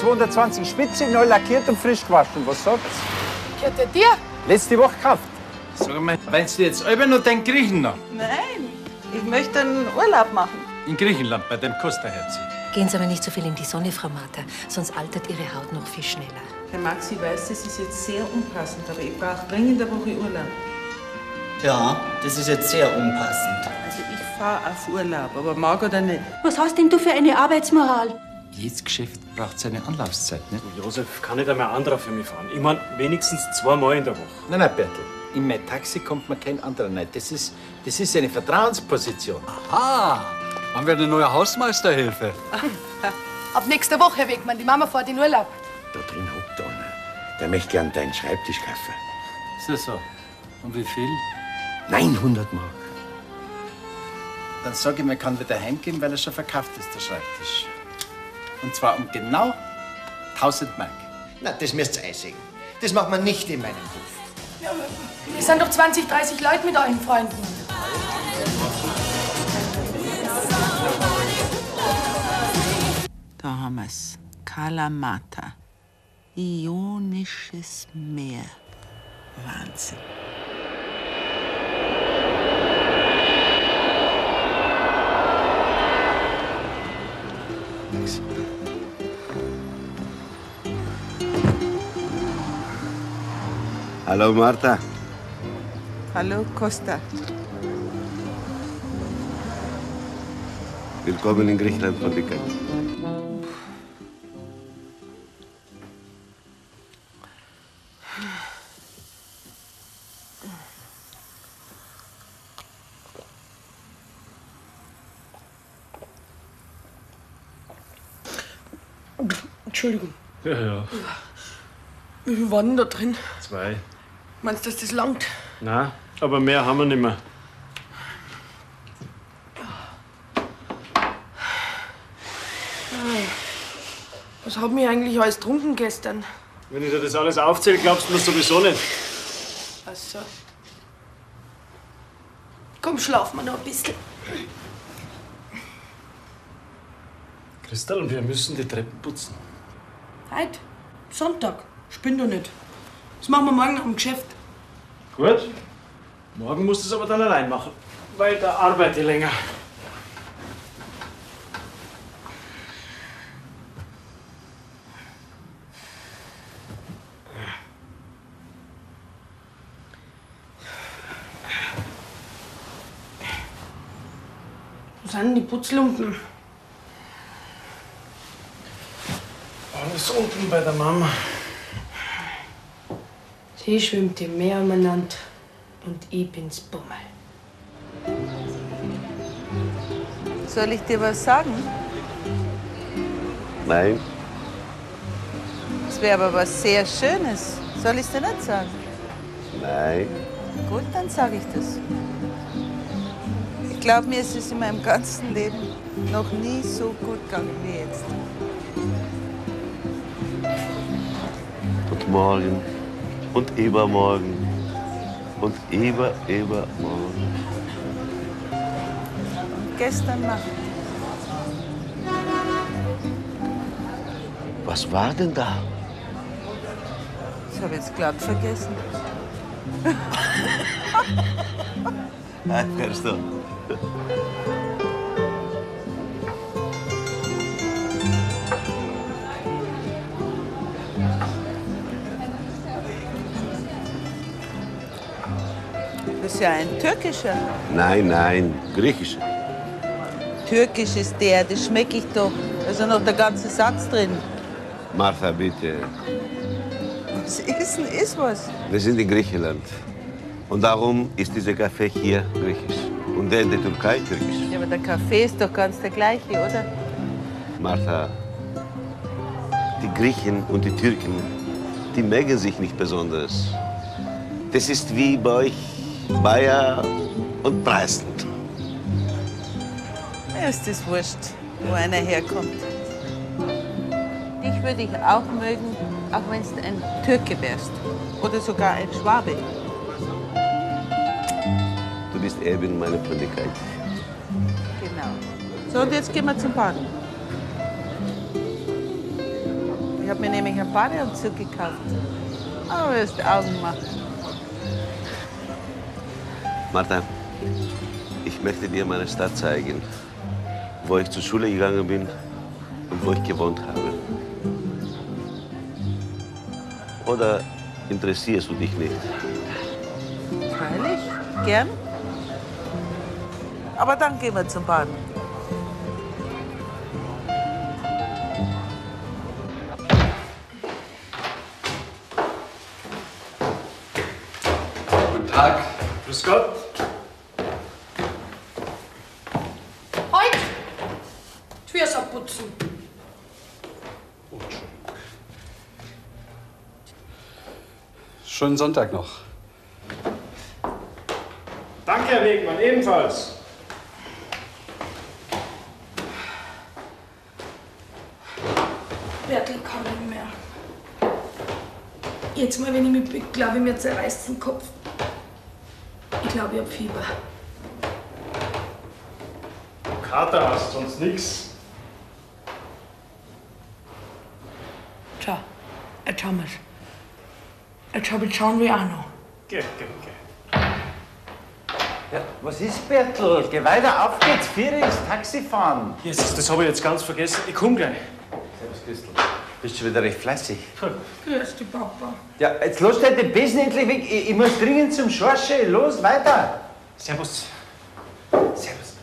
220 Spitze, neu lackiert und frisch gewaschen. Was sagt's? Gehört der dir? Letzte Woche gekauft. Sag mal, weinst du jetzt immer noch den Griechen noch? Nein, ich möchte einen Urlaub machen. In Griechenland, bei dem Costa-Herzi. Gehen Sie aber nicht so viel in die Sonne, Frau Martha, sonst altert Ihre Haut noch viel schneller. Der Maxi weiß, das ist jetzt sehr unpassend, aber ich brauche dringend eine Woche Urlaub. Ja, das ist jetzt sehr unpassend. Also ich fahre auf Urlaub, aber mag oder nicht. Was hast denn du für eine Arbeitsmoral? Jedes Geschäft braucht seine Anlaufzeit, nicht? Josef, kann nicht einmal ein anderer für mich fahren? Ich meine, wenigstens 2 Mal in der Woche. Nein, Bertel. In mein Taxi kommt mir kein anderer rein. Das ist eine Vertrauensposition. Aha, haben wir eine neue Hausmeisterhilfe? Ab nächster Woche, Herr Wegmann. Die Mama fährt in Urlaub. Da drin hockt einer. Der möchte gern deinen Schreibtisch kaufen. Ist das so? Und wie viel? 900 Mark. Dann sag ich, man kann wieder heimgehen, weil er schon verkauft ist, der Schreibtisch. Und zwar um genau 1000 Mark. Na, das müsst ihr einsehen. Das macht man nicht in meinem Hof. Ja, wir sind doch 20, 30 Leute mit euren Freunden. Da haben wir's. Kalamata. Ionisches Meer. Wahnsinn. Hallo, Martha. Hallo, Costa. Willkommen in Griechenland, Monika. Entschuldigung. Ja. Wie viel waren denn da drin? 2. Meinst du, dass das langt? Nein, aber mehr haben wir nicht mehr. Was haben wir eigentlich alles getrunken gestern? Wenn ich dir das alles aufzähle, glaubst du mir sowieso nicht. Ach so. Komm, schlafen wir noch ein bisschen. Christel, wir müssen die Treppen putzen. Heute? Sonntag. Spinn doch nicht. Das machen wir morgen nach dem Geschäft. Gut. Morgen musst du es aber dann allein machen, weil da arbeite ich länger. Wo sind denn die Putzlumpen? Alles unten bei der Mama. Sie schwimmt im Meer umeinander und ich bin's Bummel. Soll ich dir was sagen? Nein. Es wäre aber was sehr Schönes. Soll ich es dir nicht sagen? Nein. Gut, dann sage ich das. Ich glaube, mir ist es in meinem ganzen Leben noch nie so gut gegangen wie jetzt. Und morgen und übermorgen und übermorgen. Und gestern Nacht. Was war denn da? Ich habe jetzt glatt vergessen. Hörst du? Das ist ja ein türkischer. Nein, griechische. Türkisch ist der, das schmecke ich doch. Da ist ja noch der ganze Satz drin. Martha, bitte. Was ist denn ist was? Wir sind in Griechenland. Und darum ist dieser Kaffee hier griechisch. Und der in der Türkei türkisch. Ja, aber der Kaffee ist doch ganz der gleiche, oder? Martha, die Griechen und die Türken, die mögen sich nicht besonders. Das ist wie bei euch Bayer und Preußen. Mir ist das wurscht, wo einer herkommt. Dich würde ich auch mögen, auch wenn du ein Türke wärst. Oder sogar ein Schwabe. Du bist eben meine Freundlichkeit. Genau. So, und jetzt gehen wir zum Baden. Ich habe mir nämlich einen Badeanzug gekauft. Aber wirst du Augen machen. Martha, ich möchte dir meine Stadt zeigen, wo ich zur Schule gegangen bin und wo ich gewohnt habe. Oder interessierst du dich nicht? Freilich, gern. Aber dann gehen wir zum Baden. Guten Tag. Grüß Gott. Halt! Die Füße abputzen. Schönen Sonntag noch. Danke, Herr Wegmann, ebenfalls. Bertel kann nicht mehr. Jetzt mal, wenn ich mich bück, glaube ich, mir zerreißt den Kopf. Ich glaube, ich hab Fieber. Kater hast, sonst nix. Schau, jetzt haben wir's. Jetzt hab ich schauen wie auch noch. Geh. Ja, was ist, Bertel? Geh weiter, auf geht's. 4 ist Taxi fahren. Jesus, das habe ich jetzt ganz vergessen. Ich komm gleich. Servus, Christel. Bist schon wieder recht fleißig. Grüß dich, Papa. Ja, jetzt los dir den Besen endlich weg. Ich muss dringend zum Schorsche. Los, weiter. Servus. Servus.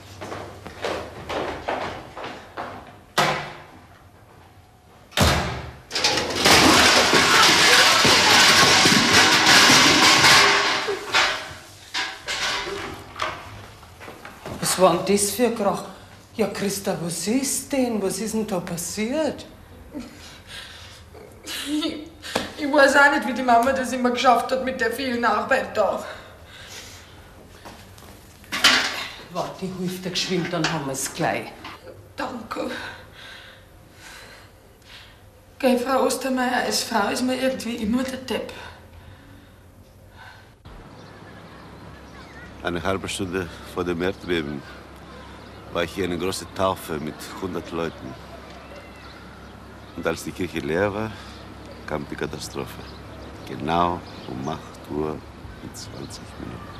Was war denn das für ein Krach? Ja, Christa, was ist denn? Was ist denn da passiert? Ich weiß auch nicht, wie die Mama das immer geschafft hat mit der vielen Arbeit da. Warte, ich hilf dir geschwind, dann haben wir's gleich. Danke. Gell, Frau Ostermeier, als Frau ist man irgendwie immer der Depp. Eine halbe Stunde vor dem Erdbeben war ich hier eine große Taufe mit 100 Leuten. Und als die Kirche leer war, kam die Katastrophe. Genau um 8 Uhr und 20 Minuten.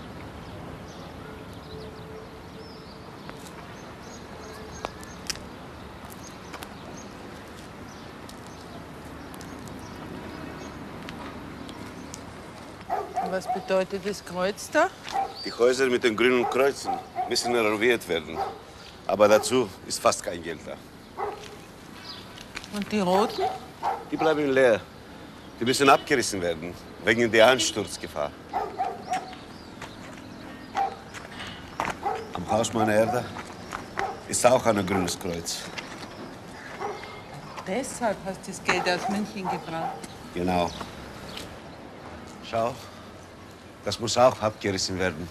Was bedeutet das Kreuz da? Die Häuser mit den grünen Kreuzen müssen renoviert werden. Aber dazu ist fast kein Geld da. Und die roten? Die bleiben leer. Die müssen abgerissen werden, wegen der Einsturzgefahr. Am Haus meiner Erde ist auch ein grünes Kreuz. Deshalb hast du das Geld aus München gebracht. Genau. Schau, das muss auch abgerissen werden.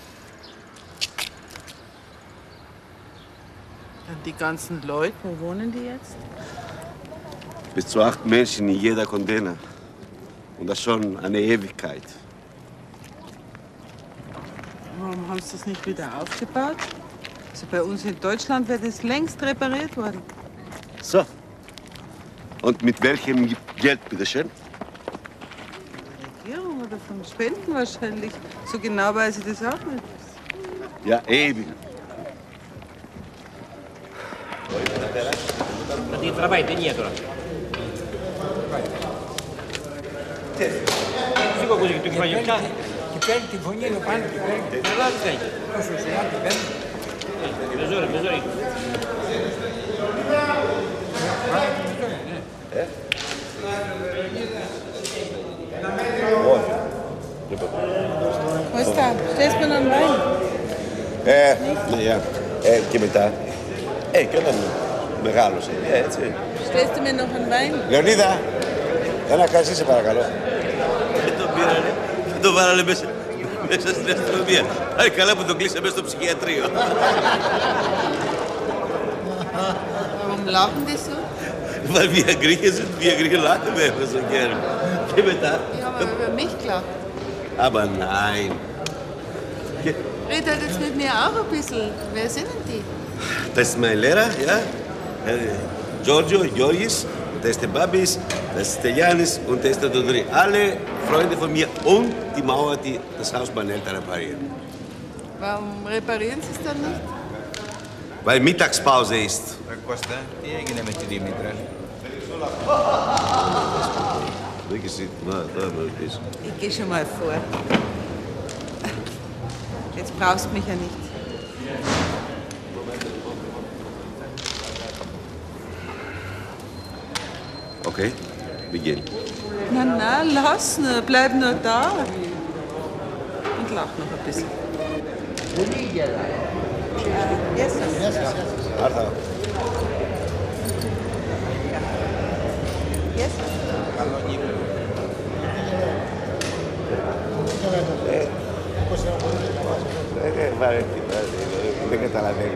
Und die ganzen Leute, wo wohnen die jetzt? Bis zu 8 Menschen in jeder Container. Und das schon eine Ewigkeit. Warum haben sie das nicht wieder aufgebaut? Also bei uns in Deutschland wäre das längst repariert worden. So. Und mit welchem Geld, bitteschön? Regierung oder vom Spenden wahrscheinlich. So genau weiß ich das auch nicht. Ja, eben. Vai, dietro. Fico così che tu fai il cane. Ti prendi, fognino, panno, ti prendi. Guarda, sei. Misura. Costa, stellst mir noch einen Wein? Naja, και μετά. Και όταν μεγάλωσε, έτσι. Stellst du mir noch einen Wein? Λεωνίδα, ένα κασί σε παρακαλώ. Δεν τον πήρανε, δεν τον βάλανε μέσα στην αστυνομία. Άρα καλά που τον κλείσαμε στο ψυχιατρίο. Warum lachen die so? Weil wir Griechen sind, wir Griechen lachen immer so gern. Και μετά. Die haben aber über mich gelacht. Aber nein. Red halt jetzt mit mir auch ein bisschen. Wer sind denn die? Das ist mein Lehrer, ja. Giorgio, Georgis das ist der Babis, das ist der Janis und das ist der Dodri. Alle Freunde von mir und die Mauer, die das Haus meiner Eltern reparieren. Warum reparieren Sie es dann nicht? Weil Mittagspause ist. Κώστα, τι έγινε με τη Δήμητρα? Ich gehe schon mal vor. Jetzt brauchst du mich ja nicht. Okay, wir gehen. Na, lass nur, bleib nur da. Und lach noch ein bisschen. Yes, yes. Άρθα. Yes. Δεν καταλαβαίνει.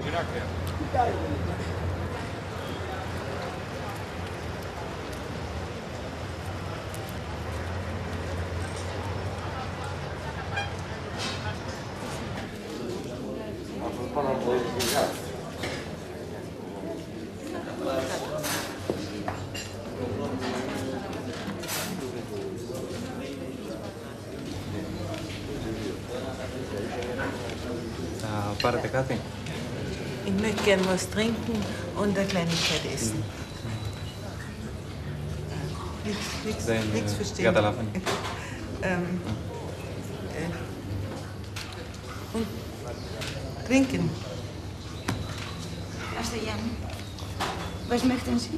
Θα πάρετε κάτι? Ich möchte gern was trinken und eine Kleinigkeit essen. Nichts verstehen. Καταλαβαίνω. Und trinken. Erster Jan, was möchten Sie?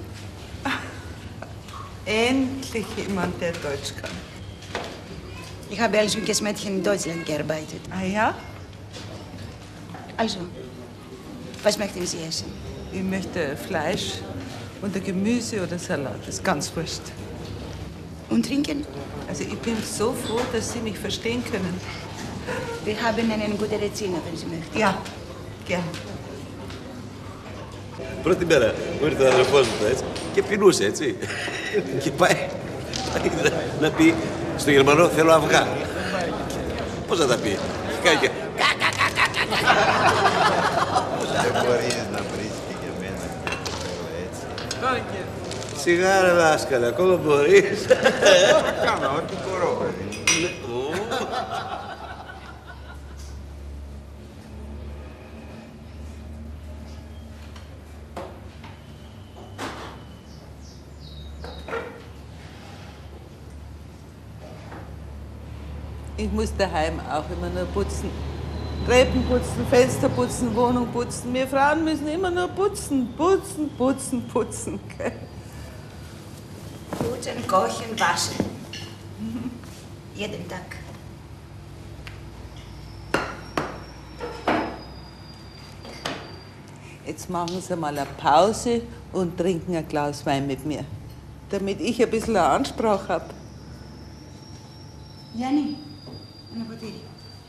Endlich jemand, der Deutsch kann. Ich habe als junges Mädchen in Deutschland gearbeitet. Ah ja? Also, was möchten Sie essen? Ich möchte Fleisch und ein Gemüse oder Salat. Das ist ganz wurscht. Und trinken? Also ich bin so froh, dass Sie mich verstehen können. Wir haben einen guten Reziner, wenn Sie möchten. Ja, gern. Πρώτη μέρα που ήρθε ο αδερφός μου, έτσι, και πεινούσε, έτσι. Και πάει να πει στο Γερμανό, θέλω αυγά. Πώς θα τα πει? Κάνει και... Δεν μπορείς να βρεις και για μένα και το θέλω έτσι. Σιγά ρε δάσκαλε, ακόμα μπορείς. Κάνω ό,τι μπορώ, παιδί. Ich muss daheim auch immer nur putzen. Treppen putzen, Fenster putzen, Wohnung putzen. Wir Frauen müssen immer nur putzen, putzen, putzen, putzen. Gell? Putzen, kochen, waschen. Jeden Tag. Jetzt machen Sie mal eine Pause und trinken ein Glas Wein mit mir, damit ich ein bisschen eine Ansprache habe. Γιάννη, ένα ποτήρι.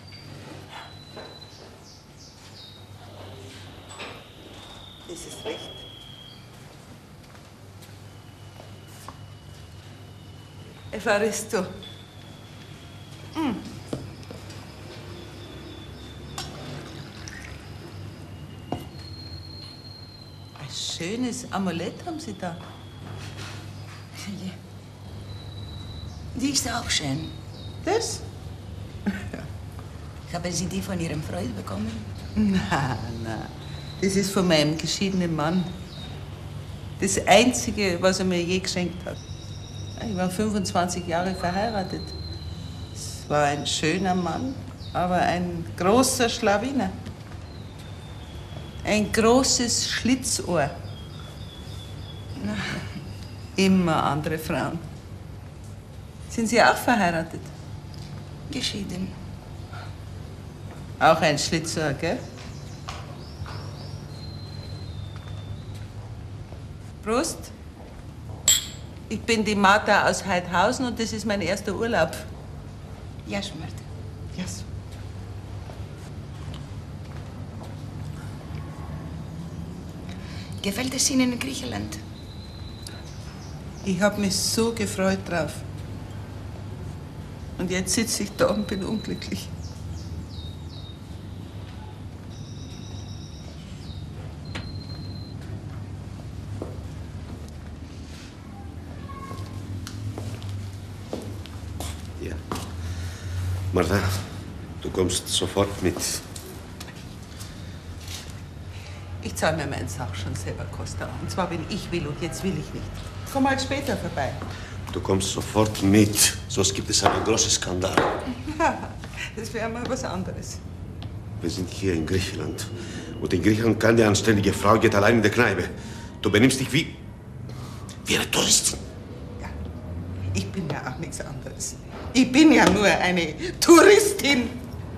Das ist recht. Evaristo. Ein schönes Amulett haben Sie da. Die ist auch schön. Das? Haben Sie die von Ihrem Freund bekommen? Na. Das ist von meinem geschiedenen Mann. Das Einzige, was er mir je geschenkt hat. Ich war 25 Jahre verheiratet. Es war ein schöner Mann, aber ein großer Schlawiner. Ein großes Schlitzohr. Na, immer andere Frauen. Sind Sie auch verheiratet? Geschieden. Auch ein Schlitzohr, gell? Prost. Ich bin die Martha aus Heidhausen und das ist mein erster Urlaub. Γεια σου, Μάρτα. Γεια σου. Gefällt es Ihnen in Griechenland? Ich habe mich so gefreut drauf. Und jetzt sitze ich da und bin unglücklich. Martha, du kommst sofort mit. Ich zahle mir meinen Sach schon selber, Costa. Und zwar, wenn ich will und jetzt will ich nicht. Komm halt später vorbei. Du kommst sofort mit, sonst gibt es einen großen Skandal. Das wäre mal was anderes. Wir sind hier in Griechenland. Und in Griechenland keine anständige Frau geht allein in der Kneipe. Du benimmst dich wie eine Touristin. Ja, ich bin ja auch nichts anderes. Ich bin ja nur eine Touristin.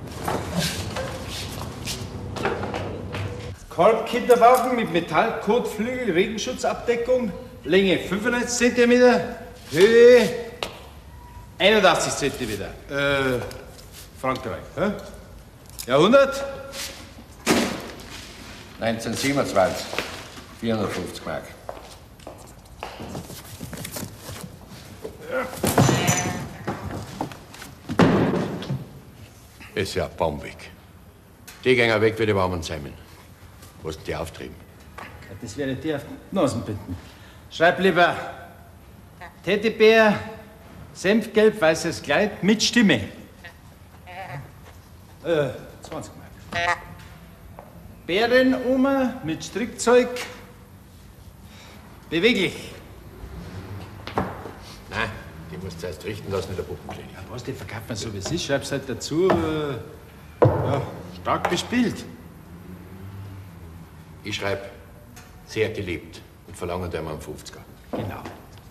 Korbkinderwagen mit Metallkotflügel, Regenschutzabdeckung, Länge 95 cm, Höhe 81 cm. Frankreich. Hä? Jahrhundert? 1927, 450 Mark. Ist ja bombig. Die gehen weg wie die warmen Semmeln. Was die auftrieben? Das werde ich dir auf die Nasen binden. Schreib lieber Teddybär, Senfgelb, weißes Kleid mit Stimme. 20 Mark. Bärenoma mit Strickzeug. Beweglich. Nein, die musst du erst richten lassen in der Puppenklinik. Ja, was, die verkauft man so wie es ist. Schreib's halt dazu. Ja, stark bespielt. Ich schreibe, sehr geliebt und verlange dir mal einen 50er. Genau.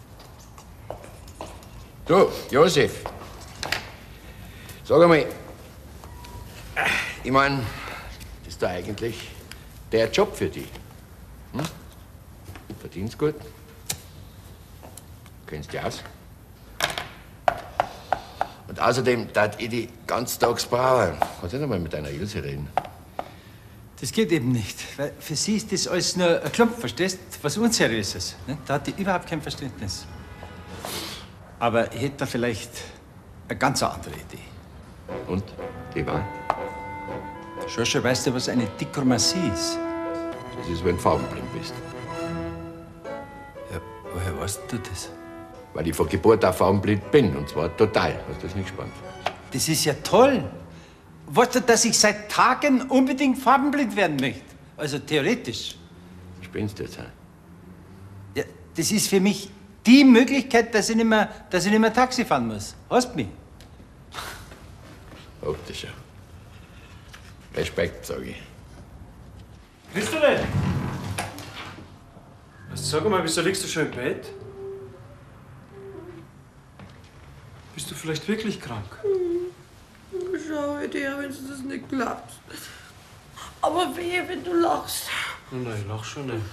Du, Josef. Sag einmal, ich mein, das ist doch eigentlich der Job für dich. Hm? Verdienst gut. Kennst dich aus. Und außerdem tat ich die ganztags brauchen. Kannst du nicht einmal mit deiner Ilse reden? Das geht eben nicht, weil für sie ist das alles nur ein Klump, verstehst? Was Unseriöses. Ne? Da hat die überhaupt kein Verständnis. Aber ich hätte da vielleicht eine ganz andere Idee. Und? Die war? Schoscha, weißt du, was eine Dichromatie ist? Das ist, wenn du farbenblind bist. Ja, woher weißt du das? Weil ich von Geburt auf farbenblind bin, und zwar total. Hast du das nicht gespannt? Das ist ja toll. Weißt du, dass ich seit Tagen unbedingt farbenblind werden möchte? Also theoretisch. Spinnst du jetzt, hä? Ja, das ist für mich die Möglichkeit, dass ich nicht mehr Taxi fahren muss. Hast mich? Optischer. Respekt, sag ich. Bist du denn? Sag mal, wieso liegst du schon im Bett? Bist du vielleicht wirklich krank? Schau dir, wenn du das nicht glaubst. Aber wehe, wenn du lachst. Nein, ich lach schon nicht.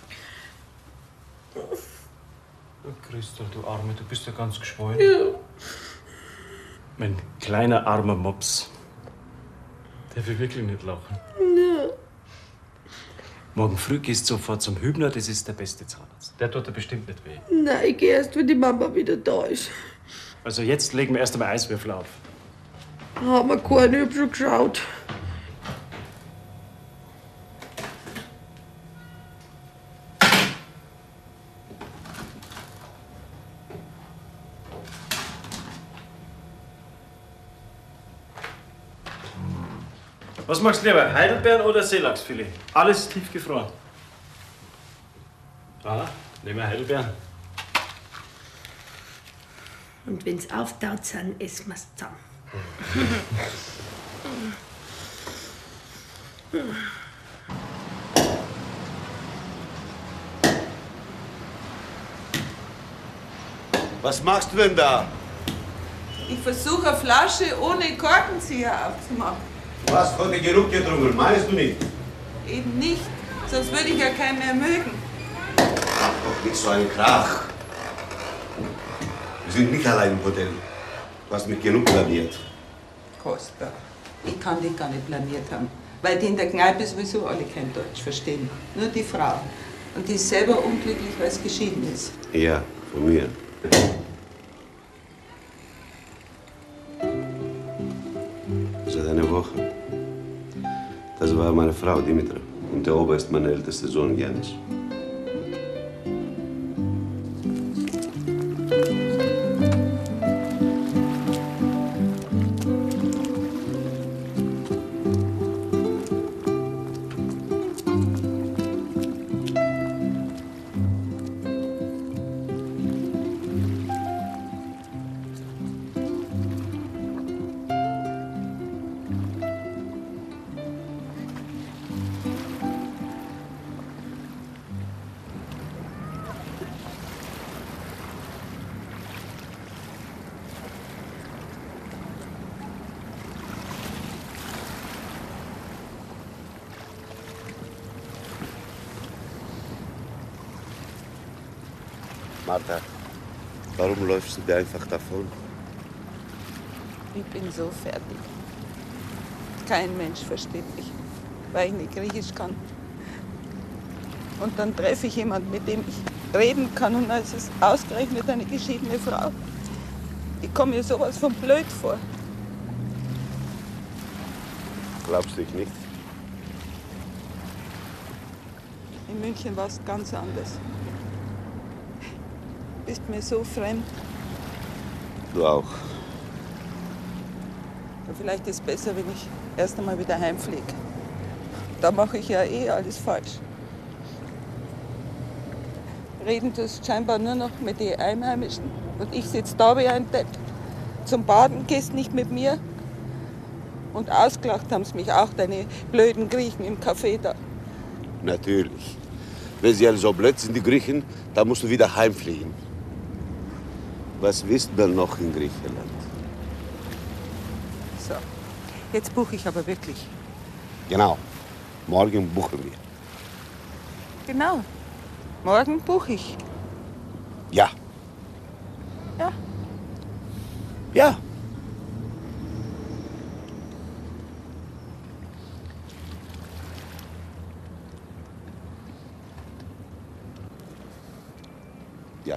Oh, Christa, du Arme, du bist ja ganz geschwollen. Ja. Mein kleiner, armer Mops. Der will wirklich nicht lachen. Ja. Morgen früh gehst du sofort zum Hübner, das ist der beste Zahnarzt. Der tut dir bestimmt nicht weh. Nein, ich geh erst, wenn die Mama wieder da ist. Also jetzt legen wir erst einmal Eiswürfel auf. Haben wir keine, ich hab schon geschaut. Was magst du lieber, Heidelbeeren oder Seelachsfilet? Alles tiefgefroren. Ah, nehmen wir Heidelbeeren. Und wenn's auftaut sind, essen wir's zusammen. Was machst du denn da? Ich versuche eine Flasche ohne Korkenzieher aufzumachen. Du hast heute genug getrunken, meinst du nicht? Eben nicht, sonst würde ich ja keinen mehr mögen. Ach, doch nicht so ein Krach. Wir sind nicht allein im Hotel. Du hast mich genug blamiert. Costa, ich kann dich gar nicht blamiert haben, weil die in der Kneipe sowieso alle kein Deutsch verstehen. Nur die Frau. Und die ist selber unglücklich, weil es geschieden ist. Ja, von mir. Seit einer Woche. Das war meine Frau, Dimitra. Und der Ober ist mein ältester Sohn, Janis. Martha, warum läufst du einfach davon? Ich bin so fertig. Kein Mensch versteht mich, weil ich nicht Griechisch kann. Und dann treffe ich jemanden, mit dem ich reden kann, und dann ist es ausgerechnet eine geschiedene Frau. Ich komme mir sowas von blöd vor. Glaubst du nicht? In München war es ganz anders. Du bist mir so fremd. Du auch. Ja, vielleicht ist es besser, wenn ich erst einmal wieder heimfliege. Da mache ich ja eh alles falsch. Reden tust scheinbar nur noch mit den Einheimischen. Und ich sitze da wie ein Depp. Zum Baden gehst nicht mit mir. Und ausgelacht haben sie mich auch, deine blöden Griechen im Café da. Natürlich. Wenn sie alle so blöd sind, die Griechen, dann musst du wieder heimfliegen. Was willst du denn noch in Griechenland? So, jetzt buche ich aber wirklich. Genau. Morgen buchen wir. Genau. Morgen buche ich. Ja. Ja. Ja. Ja.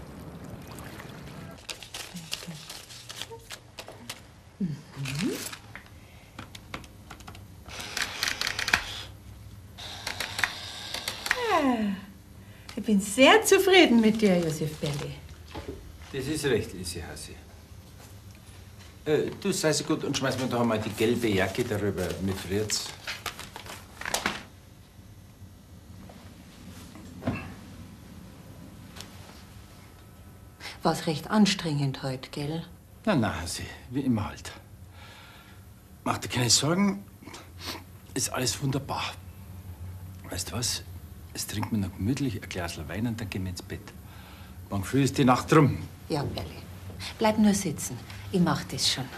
Ich bin sehr zufrieden mit dir, Josef Berli. Das ist recht, Lisi Hasi. Du sei so gut und schmeiß mir doch einmal die gelbe Jacke darüber. Mir friert's. War's recht anstrengend heute, gell? Na, Hasi, wie immer halt. Mach dir keine Sorgen, ist alles wunderbar. Weißt du was? Jetzt trinken wir noch gemütlich ein Glas Wein und dann gehen wir ins Bett. Morgen früh ist die Nacht rum. Ja, Berli. Bleib nur sitzen. Ich mach das schon.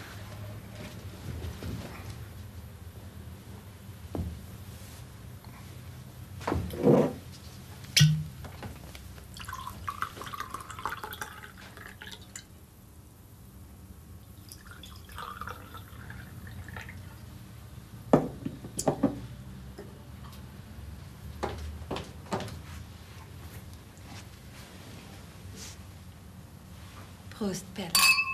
Prost, Berli.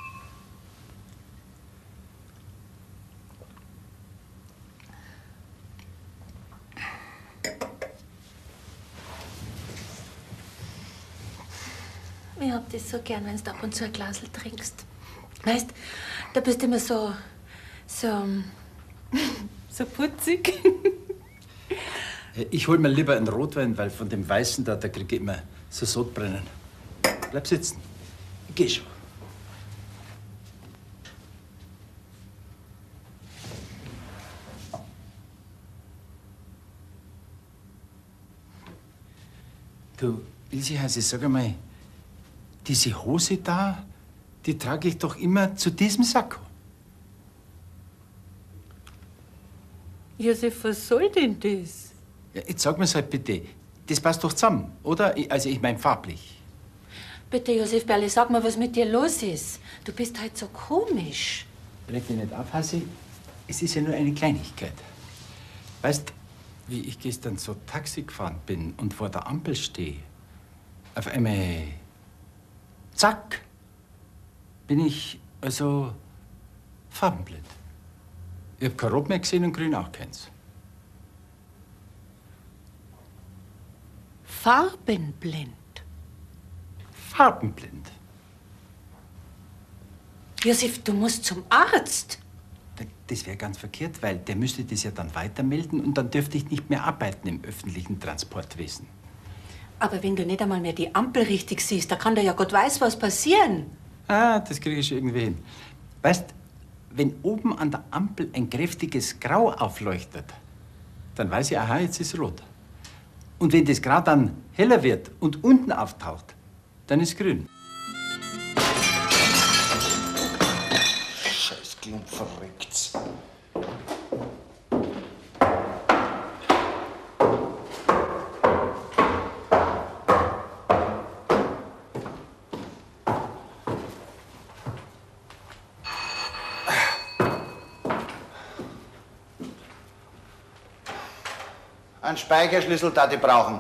Ich hab das so gern, wenn du ab und zu ein Glasl trinkst. Weißt, da bist du immer so putzig. Ich hol mir lieber einen Rotwein, weil von dem Weißen da krieg ich immer so Sodbrennen. Bleib sitzen. Ich geh schon. Du, Ilse, also sag einmal, diese Hose da, die trage ich doch immer zu diesem Sakko. Josef, was soll denn das? Ja, jetzt sag mir's halt bitte, das passt doch zusammen, oder? Also ich mein farblich. Bitte, Josef Berli, sag mal, was mit dir los ist. Du bist halt so komisch. Reg dich nicht auf, Hasi. Es ist ja nur eine Kleinigkeit. Weißt, wie ich gestern so Taxi gefahren bin und vor der Ampel stehe, auf einmal, zack, bin ich also farbenblind. Ich hab kein Rot mehr gesehen und Grün auch keins. Farbenblind. Farbenblind. Josef, du musst zum Arzt. Das wäre ganz verkehrt, weil der müsste das ja dann weitermelden und dann dürfte ich nicht mehr arbeiten im öffentlichen Transportwesen. Aber wenn du nicht einmal mehr die Ampel richtig siehst, da kann da ja Gott weiß was passieren. Ah, das kriege ich schon irgendwie hin. Weißt, wenn oben an der Ampel ein kräftiges Grau aufleuchtet, dann weiß ich, aha, jetzt ist rot. Und wenn das Grau dann heller wird und unten auftaucht, dann ist grün. Scheiß Klump verrückt. Einen Speicherschlüssel da die brauchen.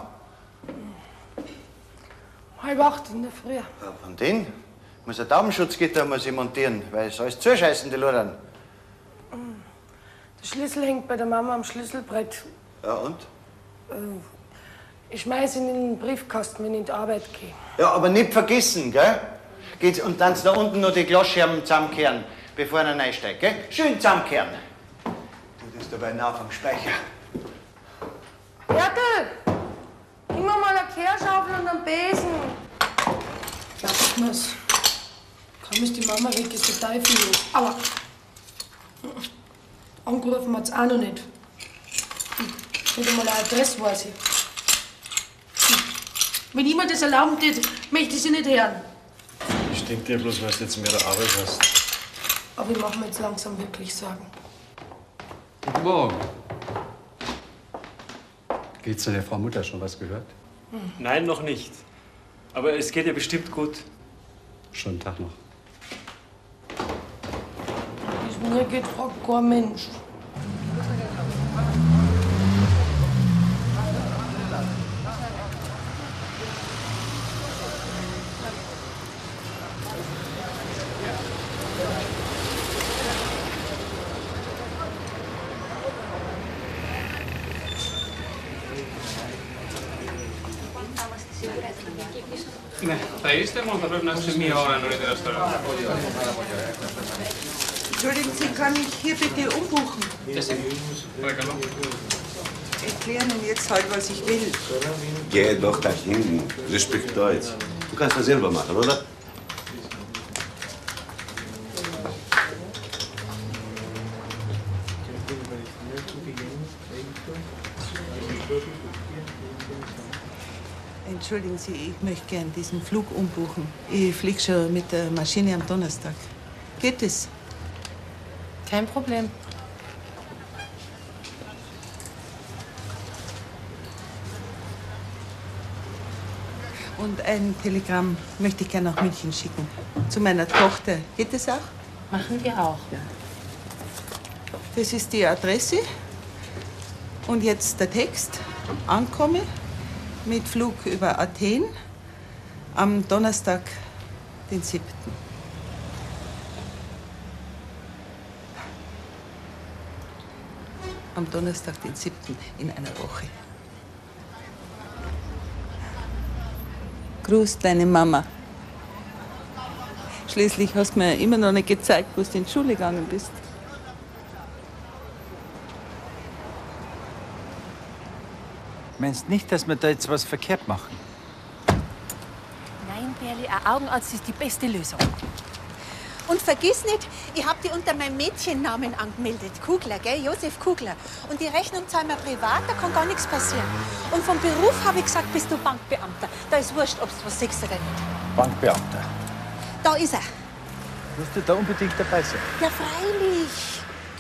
7:30 in der Früh. Ja, von denen? Muss ein Daumenschutzgitter muss ich montieren, weil es alles zuscheißen, die Ludern. Der Schlüssel hängt bei der Mama am Schlüsselbrett. Ja, und? Ich schmeiß ihn in den Briefkasten, wenn ich in die Arbeit gehe. Ja, aber nicht vergessen, gell? Geht's und dann da unten noch die Glasscherben zusammenkehren, bevor er reinsteigt, gell? Schön zusammenkehren. Du bist dabei nah vom Speicher. Bertel! Gib mir mal eine Kehrschaufel und einen Besen. Lass mir's. Kaum ist die Mama weg, ist der Teufel los. Aua! Angerufen hat's auch noch nicht. Nicht einmal eine Adresse weiß ich. Wenn jemand das erlauben tät, möchte ich sie nicht hören. Ich denke dir bloß, weil du jetzt mehr Arbeit hast. Aber ich mach mir jetzt langsam wirklich Sorgen. Guten Morgen. Geht's zu der Frau Mutter schon was gehört? Nein, noch nicht. Aber es geht ihr bestimmt gut. Schönen Tag noch. Wie es mir geht, fragt kein Mensch. Ναι, θα είστε, μόνο θα πρέπει να είστε μία ώρα νωρίτερα στο ρεύμα. Entschuldigen Sie, kann ich hier bitte umbuchen? Παρακαλώ. Erklären Ihnen jetzt halt, was ich will. Geh doch da hinten. Sie spricht Deutsch. Du kannst das selber machen, oder? Entschuldigen Sie, ich möchte gern diesen Flug umbuchen. Ich fliege schon mit der Maschine am Donnerstag. Geht es? Kein Problem. Und ein Telegramm möchte ich gerne nach München schicken. Zu meiner Tochter. Geht das auch? Machen wir auch. Ja. Das ist die Adresse. Und jetzt der Text. Ankomme mit Flug über Athen am Donnerstag, den 7. Am Donnerstag, den 7. in einer Woche. Gruß, deine Mama. Schließlich hast du mir immer noch nicht gezeigt, wo du in die Schule gegangen bist. Meinst nicht, dass wir da jetzt was verkehrt machen? Nein, Berli, ein Augenarzt ist die beste Lösung. Und vergiss nicht, ich hab dich unter meinem Mädchennamen angemeldet. Kugler, gell? Josef Kugler. Und die Rechnung zahlen wir privat, da kann gar nichts passieren. Und vom Beruf habe ich gesagt, bist du Bankbeamter. Da ist wurscht, ob du was siehst oder nicht. Bankbeamter. Da ist er. Musst du da unbedingt dabei sein? Ja, freilich.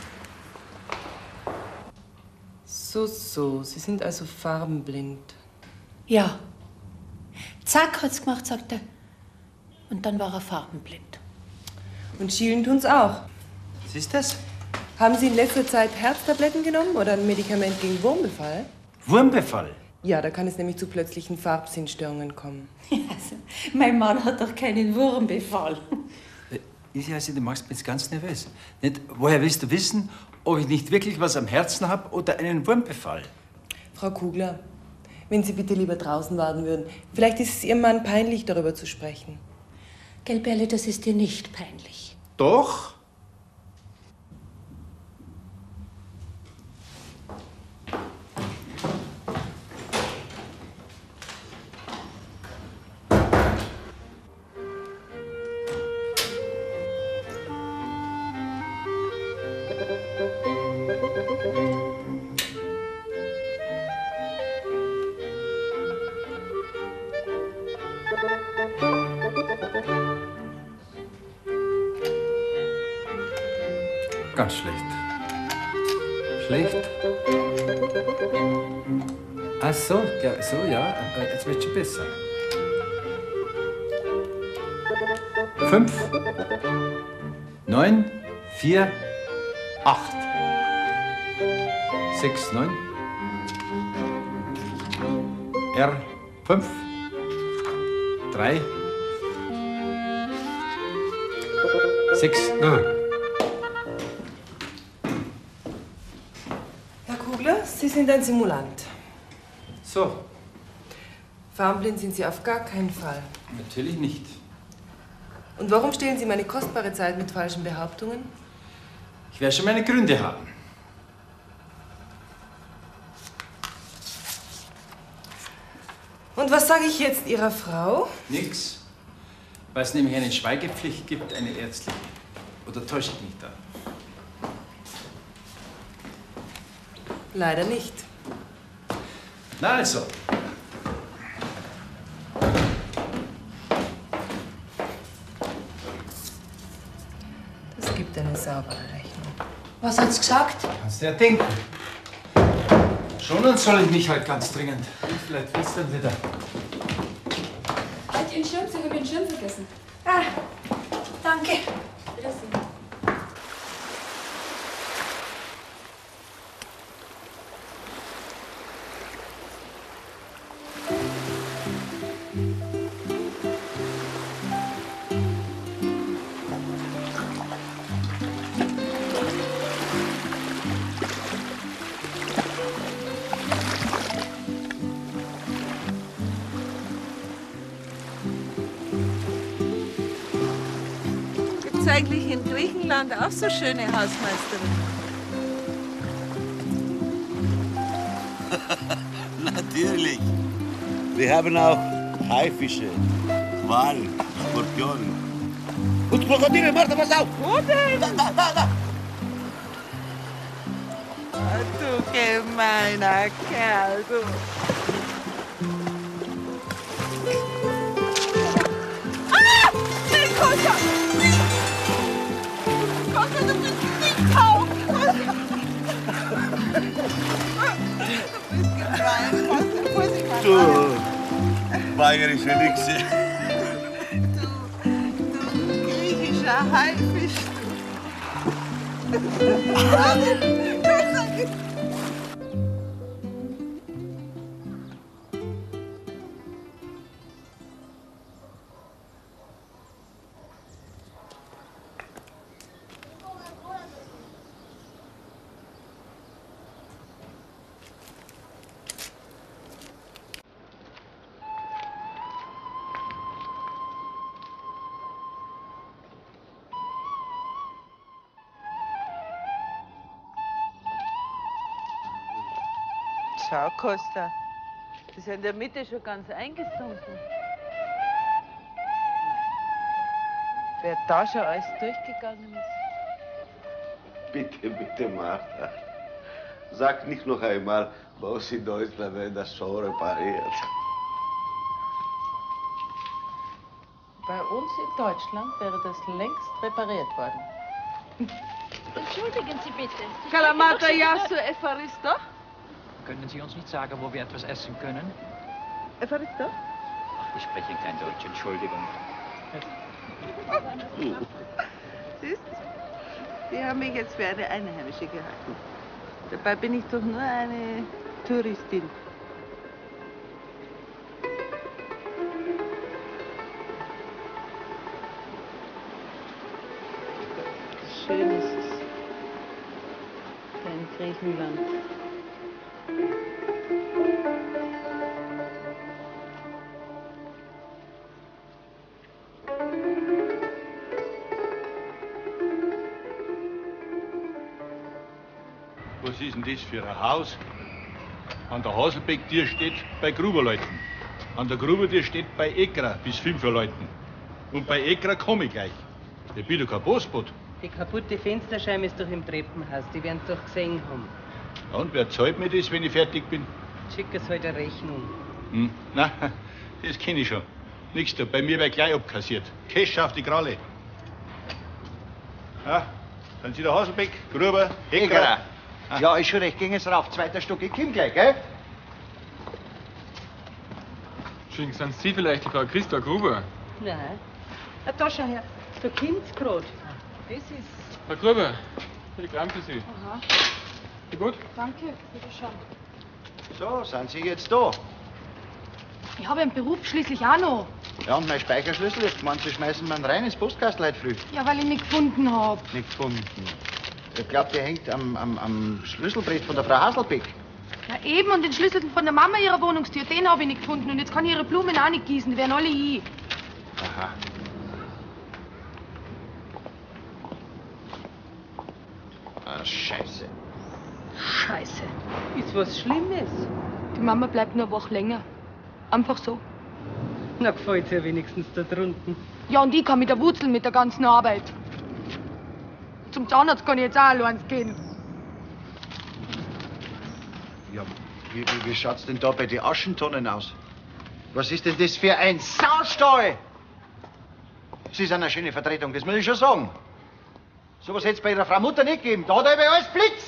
So, Sie sind also farbenblind. Ja. Zack, hat's gemacht, sagt er. Und dann war er farbenblind. Und schielen tun's auch. Siehst du das? Haben Sie in letzter Zeit Herztabletten genommen oder ein Medikament gegen Wurmbefall? Wurmbefall? Ja, da kann es nämlich zu plötzlichen Farbsinnstörungen kommen. Also, mein Mann hat doch keinen Wurmbefall. Du machst mich jetzt ganz nervös. Nicht, woher willst du wissen, ob ich nicht wirklich was am Herzen habe oder einen Wurmbefall? Frau Kugler, wenn Sie bitte lieber draußen warten würden. Vielleicht ist es Ihrem Mann peinlich, darüber zu sprechen. Gell, Berli, das ist dir nicht peinlich. Doch? Ganz schlecht. Schlecht? Ach so, ja, so, ja. Jetzt wird schon besser. 5, 9, 4, 8. 6, 9. R5 3 6 Herr Kugler, Sie sind ein Simulant. So. Farbenblind sind Sie auf gar keinen Fall. Natürlich nicht. Und warum stehlen Sie meine kostbare Zeit mit falschen Behauptungen? Ich werde schon meine Gründe haben. Und was sage ich jetzt Ihrer Frau? Nix. Weil es nämlich eine Schweigepflicht gibt, eine ärztliche. Oder täusche ich mich da? Leider nicht. Na also. Das gibt eine saubere Rechnung. Was hat's gesagt? Kannst du ja denken. Schonen soll ich mich halt ganz dringend. Vielleicht willst du dann wieder. Halt Ihren Schirm, Sie haben Ihren Schirm vergessen. Ah, danke. Gibt's eigentlich in Griechenland auch so schöne Hausmeisterinnen? Natürlich. Wir haben auch Haifische, Wal, Skorpione. Und Krokodile, Martha, pass auf! Wo denn? Da! Du gemeiner Kerl, du. Ah! Kosa! Kosa, du bist nicht taub! Du bist gemein. Kosa, Vorsicht, Mann. Du weigerische Nixe. Du griechischer Haifisch. Schau, Costa, das ist ja in der Mitte schon ganz eingesunken. Wer da schon alles durchgegangen ist. Bitte, Martha. Sag nicht noch einmal, bei uns in Deutschland wird das schon repariert. Bei uns in Deutschland wäre das längst repariert worden. Entschuldigen Sie bitte. Kalamata Yasu Evaristo? Können Sie uns nicht sagen, wo wir etwas essen können? Evaristo? Ach, ich spreche kein Deutsch, Entschuldigung. Siehst du? Die haben mich jetzt für eine Einheimische gehalten. Dabei bin ich doch nur eine Touristin. Schön ist es. In Griechenland. Was ist denn das für ein Haus? An der Haselbeck-Tür steht bei Gruberleuten. An der Grubertür steht bei Ekra bis 5 Leuten. Und bei Ekra komme ich gleich. Ich bin doch kein Postbote. Die kaputte Fensterscheibe ist doch im Treppenhaus. Die werden es doch gesehen haben. Und wer zahlt mir das, wenn ich fertig bin? Schick es halt eine Rechnung. Na, das kenne ich schon. Nix da, bei mir wird gleich abkassiert. Cash auf die Kralle. Ja, sind Sie der Haselbeck, Gruber, Ekra? Ja, ist schon recht, ging es rauf. Zweiter Stock, ich komm gleich, gell? Entschuldigung, sind Sie vielleicht die Frau Christa Gruber? Nein. Da schau her, da kommt's grad. Das ist... Frau Gruber, Telegramm für Sie. Aha. Ist gut? Danke, bitte schön. So, sind Sie jetzt da? Ich habe einen Beruf schließlich auch noch. Ja, und mein Speicherschlüssel ist gemeint, Sie schmeißen mir einen rein ins Postkastel heute früh. Ja, weil ich nicht gefunden habe. Nicht gefunden. Ich glaube, der hängt am Schlüsselbrett von der Frau Haselbeck. Ja, eben, und den Schlüssel von der Mama ihrer Wohnungstür, den habe ich nicht gefunden. Und jetzt kann ich ihre Blumen auch nicht gießen, die werden alle hin. Aha. Ah, Scheiße. Scheiße. Ist was Schlimmes? Die Mama bleibt nur eine Woche länger. Einfach so. Na, gefällt's ja wenigstens da drunten. Ja, und ich kann mit der Wurzel mit der ganzen Arbeit. Zum Zahnarzt kann ich jetzt auch allein gehen. Ja, wie schaut's denn da bei den Aschentonnen aus? Was ist denn das für ein Saustall? Sie sind eine schöne Vertretung, das muss ich schon sagen. So was hätte es bei Ihrer Frau Mutter nicht gegeben. Da hat er alles blitzt.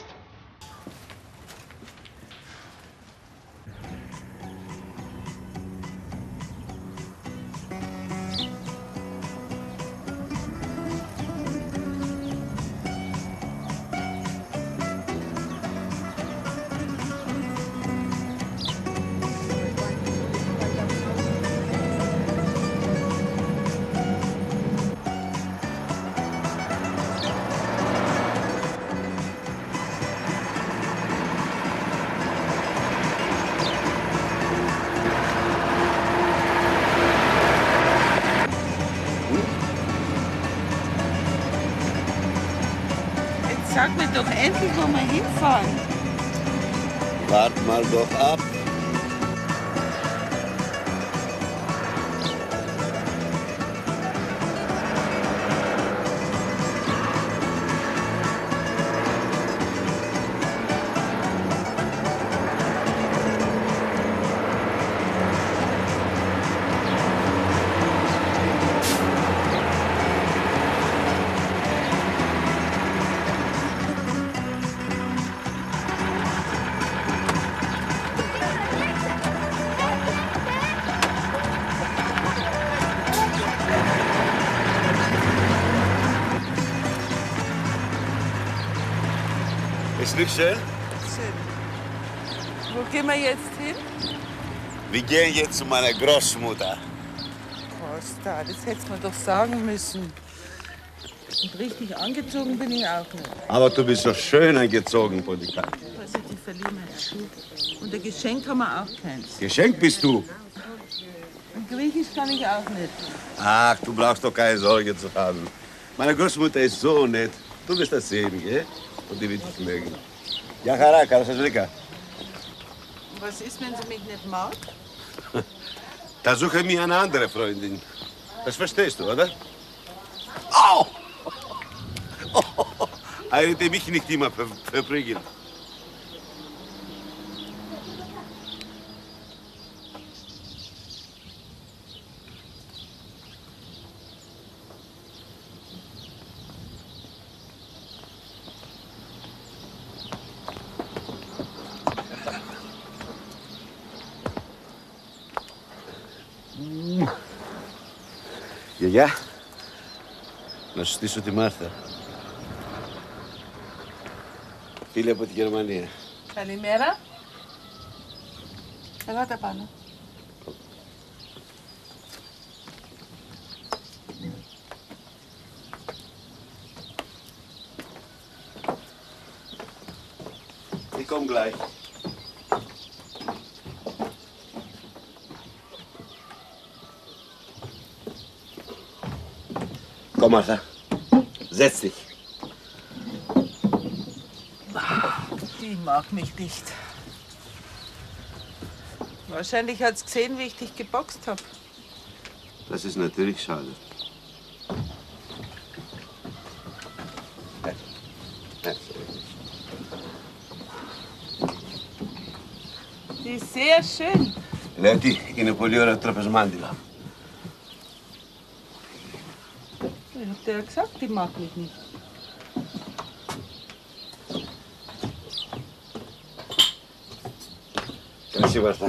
Sag mir doch endlich, wo wir hinfahren. Wart mal doch ab. Ist nicht schön? Schön. Wo gehen wir jetzt hin? Wir gehen jetzt zu meiner Großmutter. Costa, das hättest du mir doch sagen müssen. Und richtig angezogen bin ich auch nicht. Aber du bist so schön angezogen, Politika. Also die verlieren meine Schuhe. Und ein Geschenk haben wir auch keins. Geschenkt bist du. Und Griechisch kann ich auch nicht. Ach, du brauchst doch keine Sorge zu haben. Meine Großmutter ist so nett. Du wirst das sehen, gell? Und die wird dich mögen. Ja, Haraka, das ist lecker. Was ist, wenn sie mich nicht mag? Da suche ich mir eine andere Freundin. Das verstehst du, oder? Au! Eine, die mich nicht immer verprügelt. Γιαγιά, να σου στήσω τη Μάρθα. Φίλη από τη Γερμανία. Καλημέρα. Εγώ τα πάνω. Ich komm gleich. Komm, Martha. Setz dich. Die mag mich nicht. Wahrscheinlich hat sie gesehen, wie ich dich geboxt habe. Das ist natürlich schade. Die ist sehr schön. Λέω τι, είναι πολύ ωραίο τραπεζμάντιλα. Ich hab dir ja gesagt, die mag mich nicht. Merci, Martha.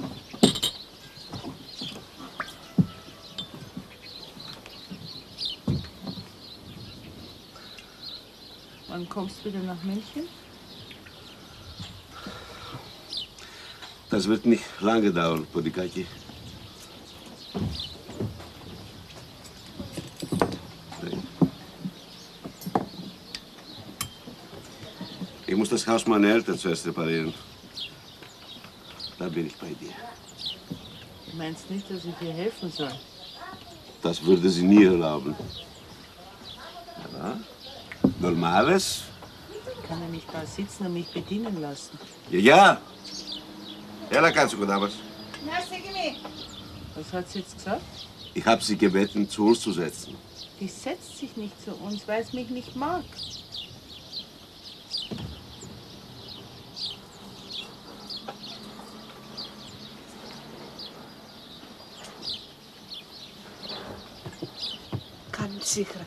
Wann kommst du wieder nach München? Das wird nicht lange dauern, Podikaki. muss das Haus meiner Eltern zuerst reparieren. Dann bin ich bei dir. Du meinst nicht, dass ich dir helfen soll? Das würde sie nie erlauben. Ja, Normales? Ich kann ja nicht da sitzen und mich bedienen lassen. Ja. Ela, kannst du gut damals? Na, sag mir. Was hat sie jetzt gesagt? Ich habe sie gebeten, zu uns zu setzen. Die setzt sich nicht zu uns, weil es mich nicht mag. Ganz sicher.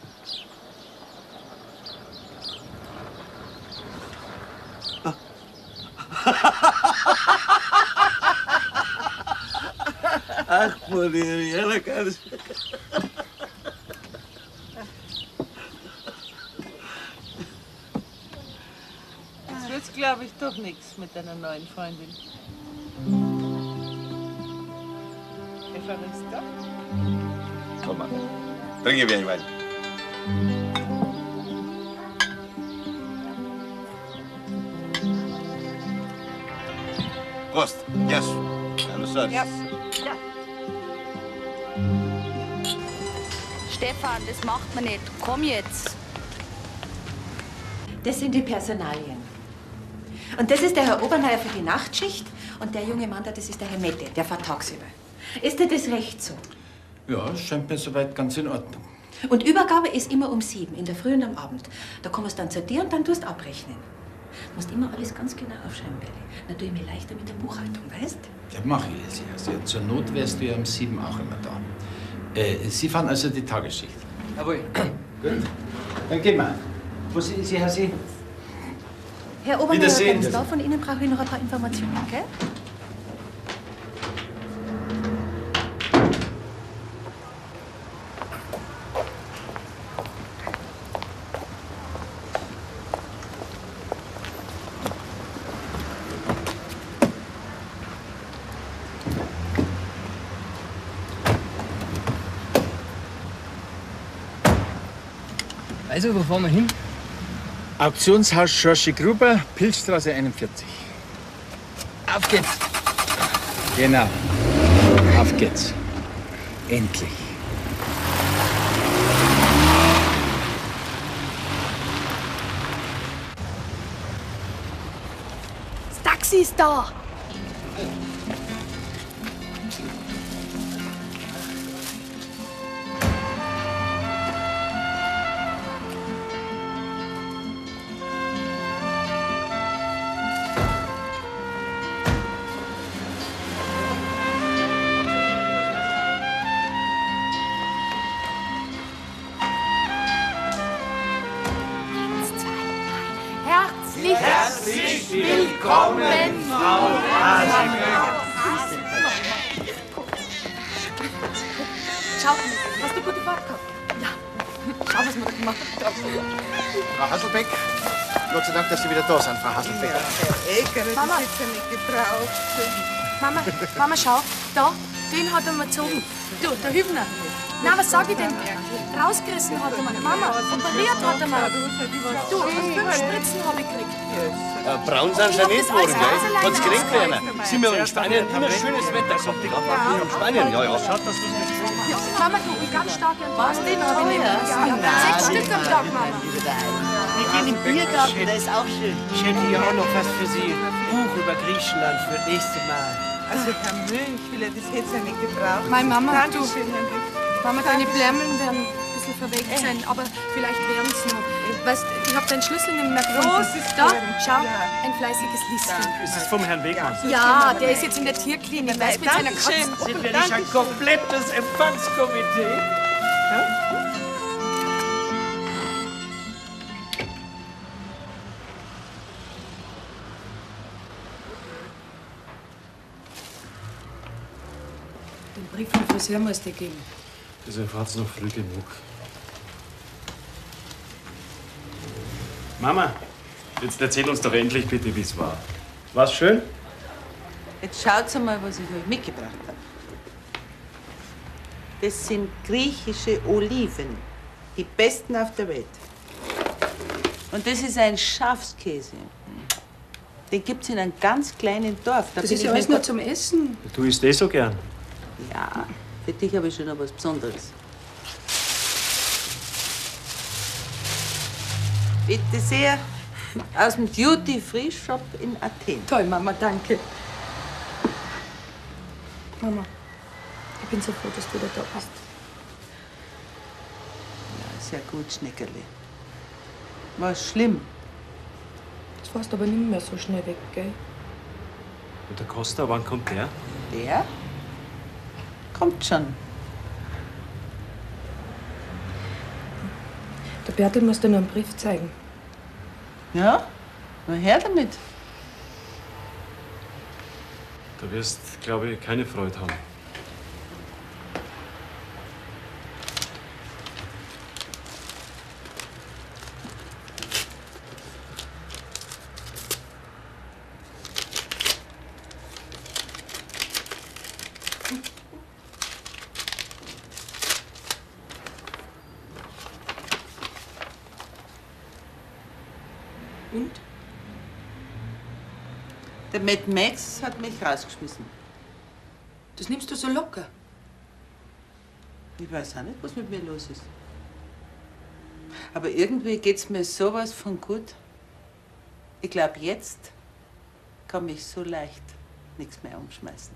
Ach, Ela, kannst Jetzt wird's, glaube ich, doch nichts mit deiner neuen Freundin. Evaristo? Komm mal, trinken wir einen Wein. Prost, yes. Hallo, Sir. Ja. Stefan, das macht man nicht. Komm jetzt. Das sind die Personalien. Und das ist der Herr Obermeier für die Nachtschicht und der junge Mann da, das ist der Herr Mette, der fährt tagsüber. Ist dir das recht so? Ja, scheint mir soweit ganz in Ordnung. Und Übergabe ist immer um 7, in der Früh und am Abend. Da kommst du dann zu dir und dann tust du abrechnen. Du musst immer alles ganz genau aufschreiben, Belli. Dann tue ich mir leichter mit der Buchhaltung, weißt? Ja, mach ich es ja. Also, zur Not wärst du ja um 7 auch immer da. Sie fahren also die Tagesschicht? Jawohl. Gut. Dann gehen wir. Wo sind Sie, Herr See? Herr Obermeier, Wiedersehen. ganz da von Ihnen brauche ich noch ein paar Informationen, gell? Also, wo fahren wir hin? Auktionshaus Schorsche Gruber, Pilzstraße 41. Auf geht's! Genau. Auf geht's. Endlich. Das Taxi ist da. Herzlich willkommen, Frau Haselmöhr. Schau, hast du gute Fahrt gehabt? Ja. Schau, was wir da gemacht haben. Frau Hasselbeck, Gott sei Dank, dass Sie wieder da sind, Frau Hasselbeck. Mama. Das ist ja nicht gebraucht. Mama, schau, da, den hat er mir gezogen. Du, der Hübner. Na, was sag ich denn? Rausgerissen hat er mir. Mama, operiert hat er mir. Du, 5 Spritzen habe ich gekriegt. Braun sind sie nicht geworden, gell? Hat's gekriegt werden. Sind wir in Spanien immer schönes Wetter gehabt, ja? In Spanien, ja, ja. Schaut, dass du nicht Mama, du, ich ganz stark was, den habe ich nicht mehr. 6 Stück am Tag, Mama. Wir gehen im Biergarten, der ist auch schön. Ich hätte hier auch noch was für Sie. Buch über Griechenland für das nächste Mal. Also, Herr Münchwiller, das hätte es ja nicht gebraucht. Meine Mama, du. Dankeschön, Herr Glück. Mama, deine Blärmeln werden ein bisschen verwelkt sein, aber vielleicht werden es noch. Weißt, ich habe deinen Schlüssel nicht mehr gefunden. Großes Da, Glück. schau, Ja. ein fleißiges Lieschen. Ist es vom Herrn Wegmann? Ja, der ist jetzt in der Tierklinik, weißt, mit seiner Katze. Sind wir nicht ein komplettes Empfangskomitee? Den Brief vom Friseur musst du geben. Das erfahrt's noch früh genug. Mama, jetzt erzähl uns doch endlich bitte, wie es war. War's schön? Jetzt schaut mal, was ich euch mitgebracht habe. Das sind griechische Oliven. Die besten auf der Welt. Und das ist ein Schafskäse. Den gibt's in einem ganz kleinen Dorf. Das ist ja alles nur zum Essen. Du isst eh so gern. Ja, für dich habe ich schon noch was Besonderes. Bitte sehr, aus dem Duty-Free-Shop in Athen. Toll, Mama, danke. Mama, ich bin so froh, dass du wieder da bist. Ja, sehr gut, Schneckerle. War's schlimm? Jetzt warst du aber nicht mehr so schnell weg, gell? Und der Costa, wann kommt der? Der? Kommt schon. Der Bertel muss dir noch einen Brief zeigen. Ja? Na, her damit. Du wirst, glaube ich, keine Freude haben. Und? Der Mad Max hat mich rausgeschmissen. Das nimmst du so locker. Ich weiß auch nicht, was mit mir los ist. Aber irgendwie geht's mir sowas von gut. Ich glaube, jetzt kann mich so leicht nichts mehr umschmeißen.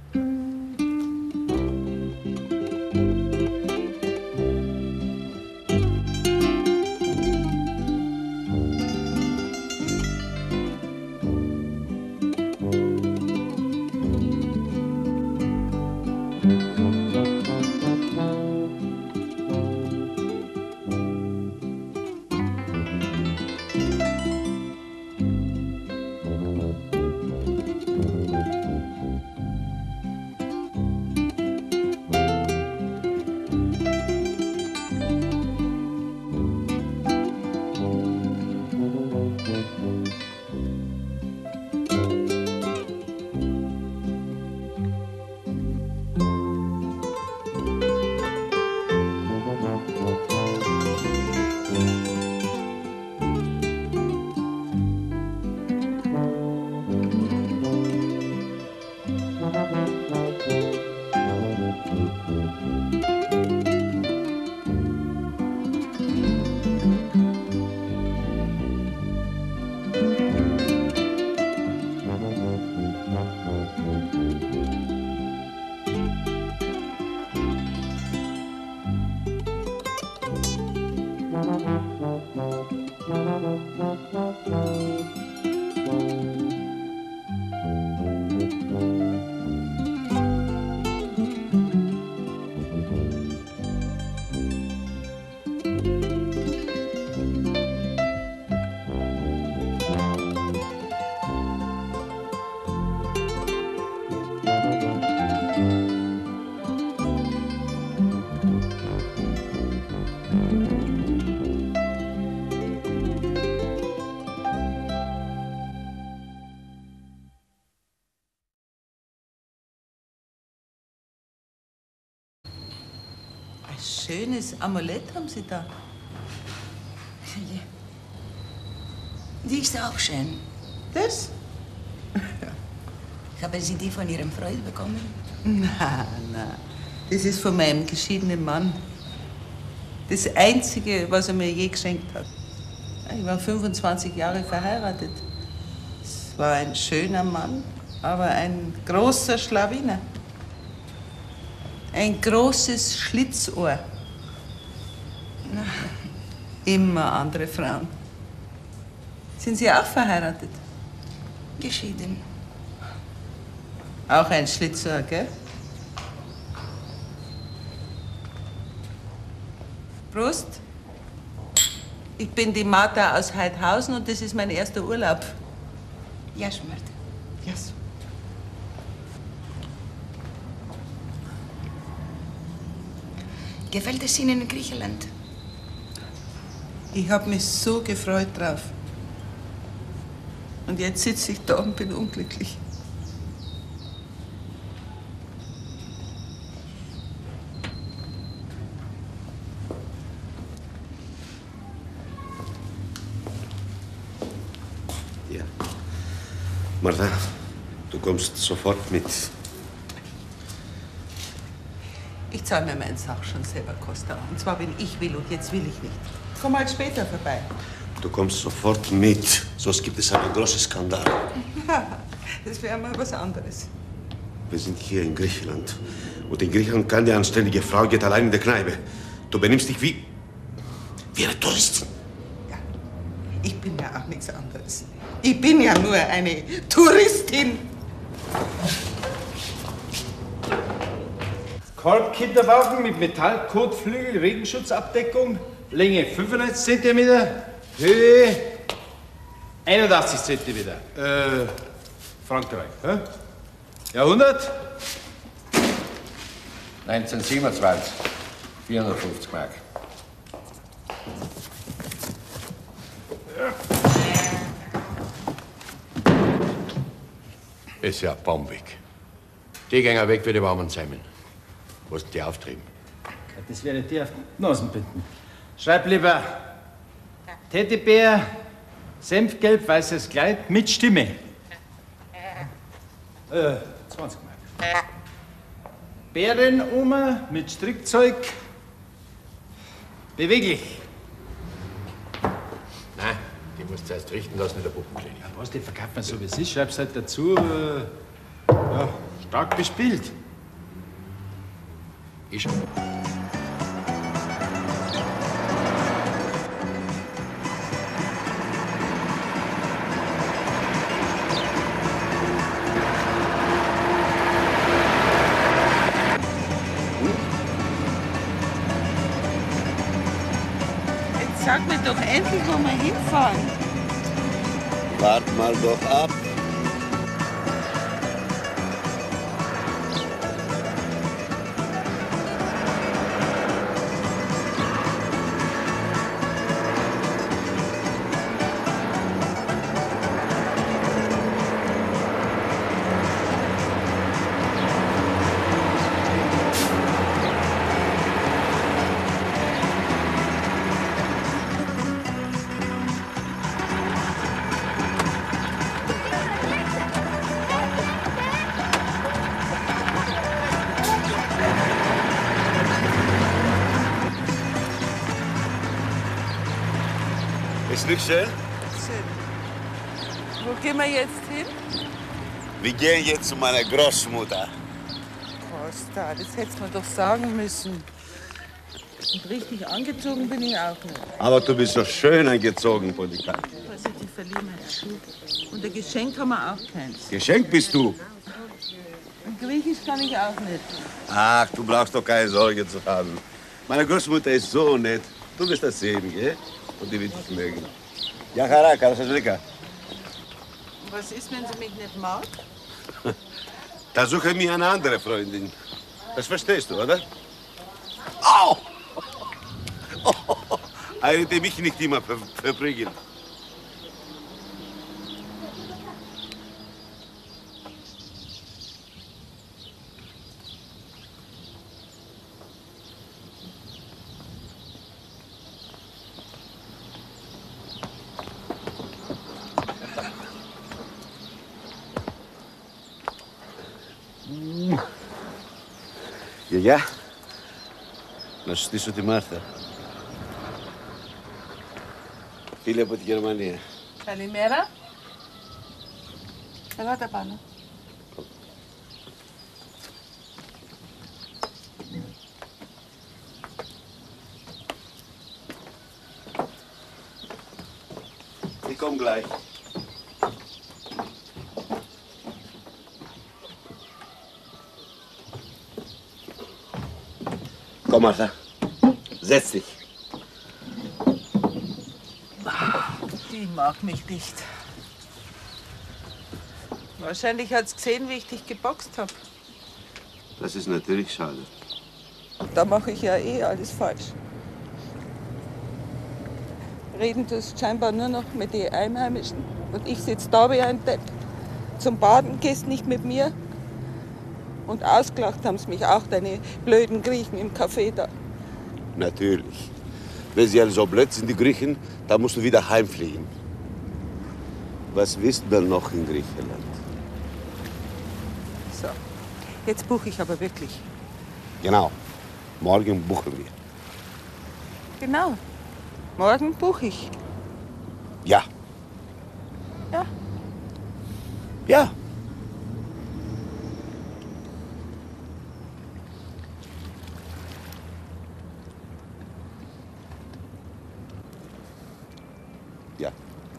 Schönes Amulett haben Sie da. Die ist auch schön. Das? Haben Sie die von Ihrem Freund bekommen? Na, das ist von meinem geschiedenen Mann. Das Einzige, was er mir je geschenkt hat. Ich war 25 Jahre verheiratet. Es war ein schöner Mann, aber ein großer Schlawiner. Ein großes Schlitzohr. Immer andere Frauen. Sind Sie auch verheiratet? Geschieden. Auch ein Schlitzohr, gell? Prost. Ich bin die Martha aus Heidhausen und das ist mein erster Urlaub. Ja, schmeckt. Yes. Gefällt es Ihnen in Griechenland? Ich habe mich so gefreut drauf. Und jetzt sitze ich da und bin unglücklich. Ja. Martha, du kommst sofort mit. Ich zahle mir meinen Sach schon selber, Costa. Und zwar, wenn ich will, und jetzt will ich nicht. Komm halt später vorbei. Du kommst sofort mit, sonst gibt es einen großen Skandal. Das wäre mal was anderes. Wir sind hier in Griechenland. Und in Griechenland keine anständige Frau geht allein in der Kneipe. Du benimmst dich wie eine Touristin. Ich bin ja auch nichts anderes. Ich bin ja nur eine Touristin. Korbkinderwagen mit Metallkotflügel, Regenschutzabdeckung, Länge 95 cm, Höhe 81 cm. Frankreich. Hä? Jahrhundert? 1927. 450 Mark. Ist ja bombig. Die gehen weg wie die warmen Semmeln. Wo ist denn die auftrieben? Das werde ich dir auf die Nasen binden. Schreib lieber Teddybär, Senfgelb, weißes Kleid mit Stimme. 20 Mark. Bärenoma mit Strickzeug. Beweglich. Nein, die musst du erst richten lassen in der Puppenklinik. Ja, was, die verkauft man so wie es ist. Schreib's halt dazu. Ja, stark bespielt. Ich Jetzt sag mir doch endlich, wo wir hinfahren. Wart mal doch ab. Ist nicht schön? Schön. Wo gehen wir jetzt hin? Wir gehen jetzt zu meiner Großmutter. Costa, das hättest du mir doch sagen müssen. Und richtig angezogen bin ich auch nicht. Aber du bist so schön angezogen, Polika. Was ich die verlieren, mein Schuh. Und ein Geschenk haben wir auch keins. Geschenk bist du. Und Griechisch kann ich auch nicht. Ach, du brauchst doch keine Sorge zu haben. Meine Großmutter ist so nett. Du wirst das sehen, gell? Und die wird dich mögen. Ja, Haraka, das ist lecker. Was ist, wenn sie mich nicht mag? Da suche ich mir eine andere Freundin. Das verstehst du, oder? Au! Eine, die mich nicht immer verprügelt. Γιαγιά, να σου στήσω τη Μάρθα. Φίλη από τη Γερμανία. Καλημέρα. Ελάτε πάνω. Ich komm gleich. Komm, Martha. Setz dich. Die mag mich nicht. Wahrscheinlich hat sie gesehen, wie ich dich geboxt habe. Das ist natürlich schade. Da mache ich ja eh alles falsch. Reden tust scheinbar nur noch mit den Einheimischen. Und ich sitze da wie ein Depp. Zum Baden gehst nicht mit mir. Und ausgelacht haben sie mich auch, deine blöden Griechen im Café da. Natürlich. Wenn sie alle so blöd sind, die Griechen, dann musst du wieder heimfliegen. Was wisst man noch in Griechenland? Jetzt buche ich aber wirklich. Genau. Morgen buchen wir. Genau. Morgen buche ich. Ja. Ja. Ja. Ja.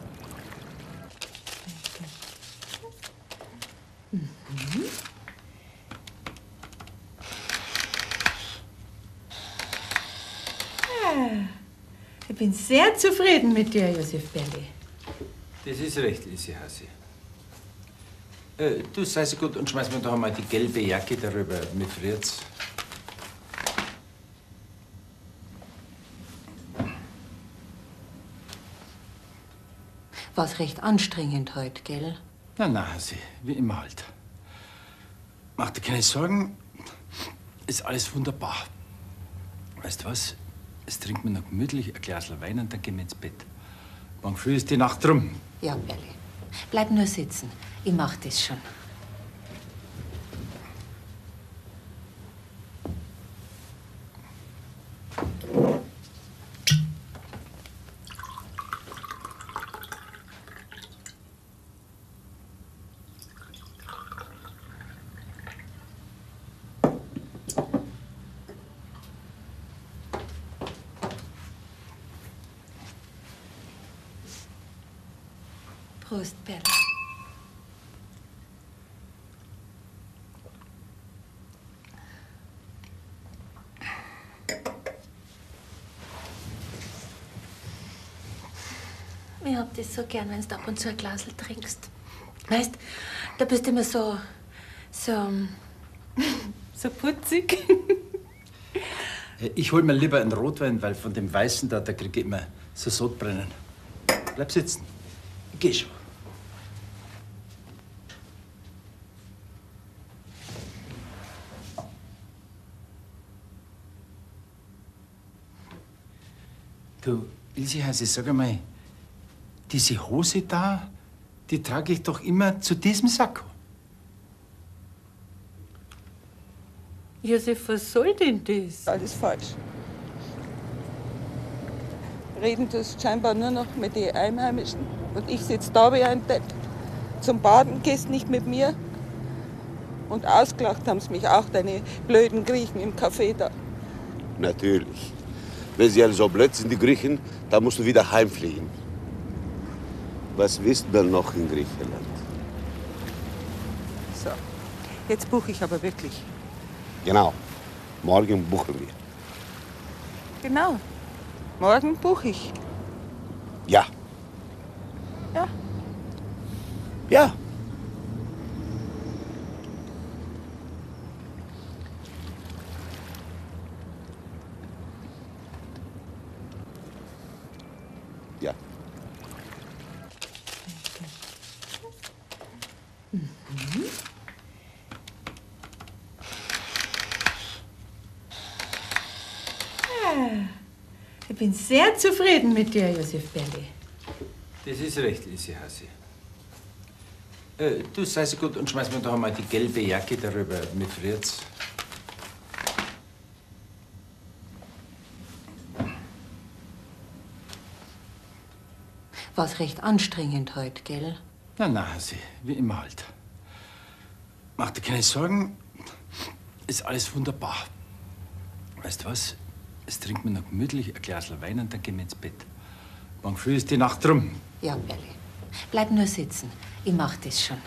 Ich bin sehr zufrieden mit dir, Josef Berli. Das ist recht, Lisi Hasi. Du sei so gut und schmeiß mir doch einmal die gelbe Jacke darüber, mir friert's. War's recht anstrengend heute, gell? Na, Hasi, wie immer halt. Mach dir keine Sorgen, ist alles wunderbar. Weißt du was? Jetzt trinken wir noch gemütlich ein Glas Wein und dann gehen wir ins Bett. Morgen früh ist die Nacht rum. Ja, Berli. Bleib nur sitzen. Ich mach das schon. Prost, Berli. Ich hab das so gern, wenn du ab und zu ein Glasl trinkst. Weißt, da bist du immer so putzig. Ich hol mir lieber einen Rotwein, weil von dem Weißen da krieg ich immer so Sodbrennen. Bleib sitzen. Geh schon. Du, Ilse, sag einmal, diese Hose da, die trage ich doch immer zu diesem Sakko. Josef, was soll denn das? Alles falsch. Reden tust scheinbar nur noch mit den Einheimischen. Und ich sitze da wie ein Depp. Zum Baden gehst nicht mit mir. Und ausgelacht haben sie mich auch, deine blöden Griechen im Café da. Natürlich. Wenn sie alle so blöd sind, die Griechen, dann musst du wieder heimfliegen. Was wisst man noch in Griechenland? So, jetzt buche ich aber wirklich. Genau. Morgen buchen wir. Genau. Morgen buche ich. Ja. Ja. Ja. Ja. Ich bin sehr zufrieden mit dir, Josef Berli. Das ist recht, Lisi Hasi. Du sei so gut und schmeiß mir doch einmal die gelbe Jacke darüber, mir friert's. War's recht anstrengend heute, gell? Na, Hasi, wie immer halt. Mach dir keine Sorgen, ist alles wunderbar. Weißt du was? Jetzt trinken wir noch gemütlich ein Glas Wein und dann gehen wir ins Bett. Morgen früh ist die Nacht rum. Ja, Berli. Bleib nur sitzen. Ich mach das schon.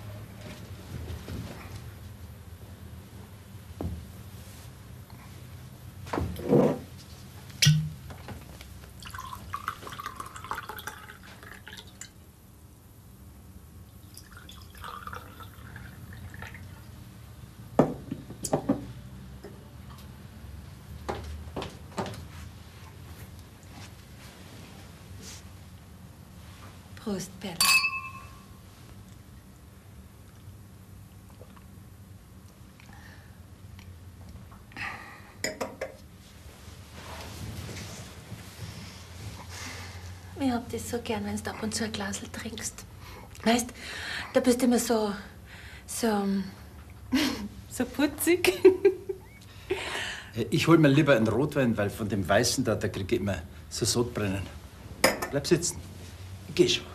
Prost, Berli. Ich hab das so gern, wenn du ab und zu ein Glasl trinkst. Weißt, da bist du immer so So putzig. Ich hol mir lieber einen Rotwein, weil von dem Weißen da krieg ich immer so Sodbrennen. Bleib sitzen. Geh schon.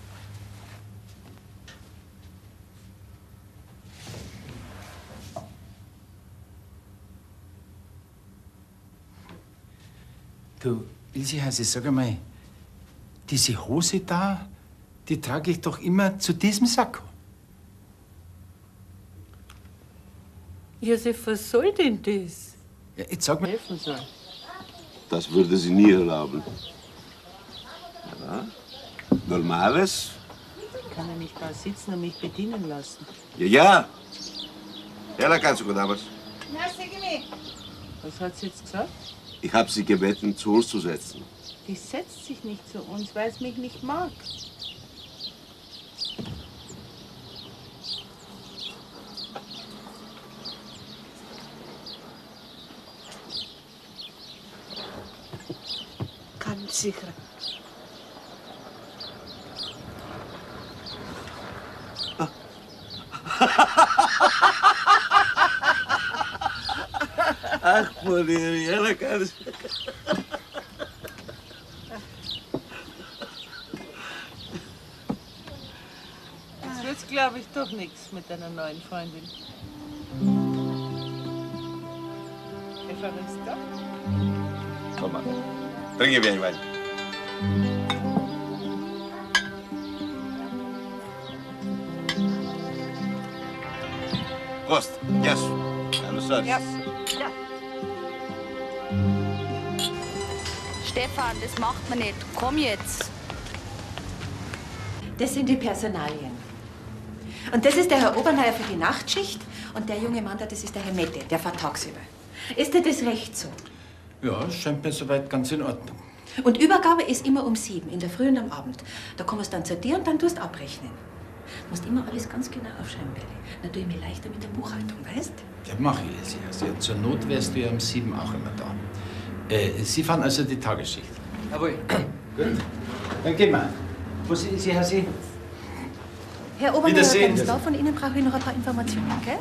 Du, Ilse, sag einmal, diese Hose da, die trage ich doch immer zu diesem Sakko. Josef, was soll denn das? Ja, jetzt sag mal. Helfen soll. Das würde sie nie erlauben. Ja? Normales? Kann er nicht da sitzen und mich bedienen lassen? Ja. Ja, kannst du gut, aber Na, sag mir. Was hat sie jetzt gesagt? ich habe sie gebeten, zu uns zu setzen. Die setzt sich nicht zu uns, weil es mich nicht mag. Ganz sicher. Ach, Polly, ja, kannst Jetzt wird's, glaube ich, doch nichts mit deiner neuen Freundin. Evarista? Komm mal, trinke mir einen Wein. Prost. Yes. Hallo, Sir. Ja. Stefan, das macht man nicht. Komm jetzt. Das sind die Personalien. Und das ist der Herr Oberneuer für die Nachtschicht. Und der junge Mann da, das ist der Herr Mette, der fährt tagsüber. Ist dir das recht so? Ja, scheint mir soweit ganz in Ordnung. Und Übergabe ist immer um 7, in der Früh und am Abend. Da kommst du dann zu dir und dann tust du abrechnen. Du musst immer alles ganz genau aufschreiben, Berli. Dann tue ich mir leichter mit der Buchhaltung, weißt? Ja, mach ich es. Also, zur Not wärst du ja um 7 auch immer da. Sie fahren also die Tagesschicht? Jawohl. Gut. Dann gehen wir. Wo sind Sie, Herr See? Herr Oberneuer, Wiedersehen. ganz da, von Ihnen brauche ich noch ein paar Informationen, gell?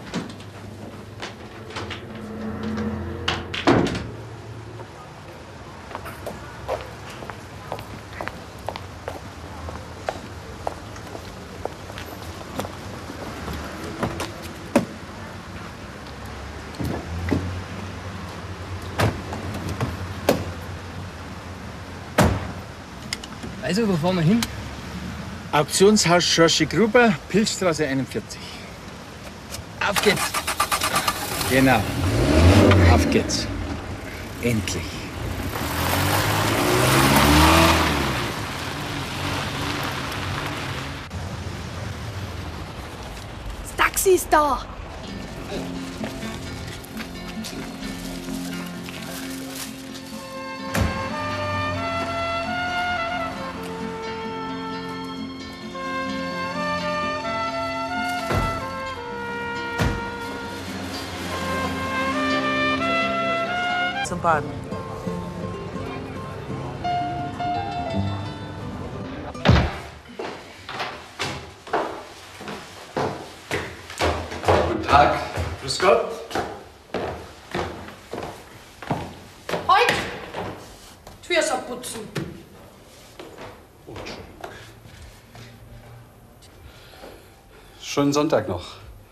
Also, wo fahren wir hin? Auktionshaus Schorsche Gruber, Pilzstraße 41. Auf geht's! Genau. Auf geht's. Endlich. Das Taxi ist da. Zum Baden. Guten Tag. Grüß Gott. Halt! Die Füße abputzen. Schönen Sonntag noch.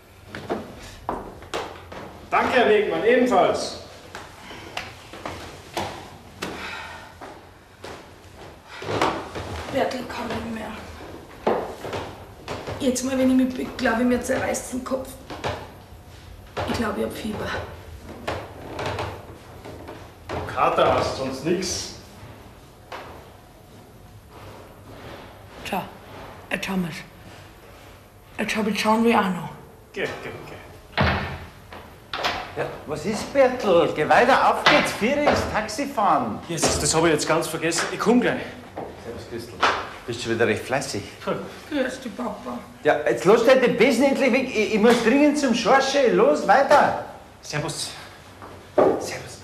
Danke, Herr Wegmann, ebenfalls. Bertel kann nicht mehr. Jetzt mal, wenn ich mich bück, glaube ich, mir zerreißt den Kopf. Ich glaube, ich hab Fieber. Kater hast, sonst nix. Schau, jetzt haben wir's. Jetzt hab ich schauen wie auch noch. Geh. Ja, was ist, Bertel? Geh weiter, auf geht's. 4 ist Taxi fahren. Jesus, das habe ich jetzt ganz vergessen. Ich komm gleich. Servus, Christel. Bist schon wieder recht fleißig. Grüß dich, Papa. Ja, jetzt los dir den Besen endlich weg. Ich muss dringend zum Schorsche. Los, weiter. Servus. Servus.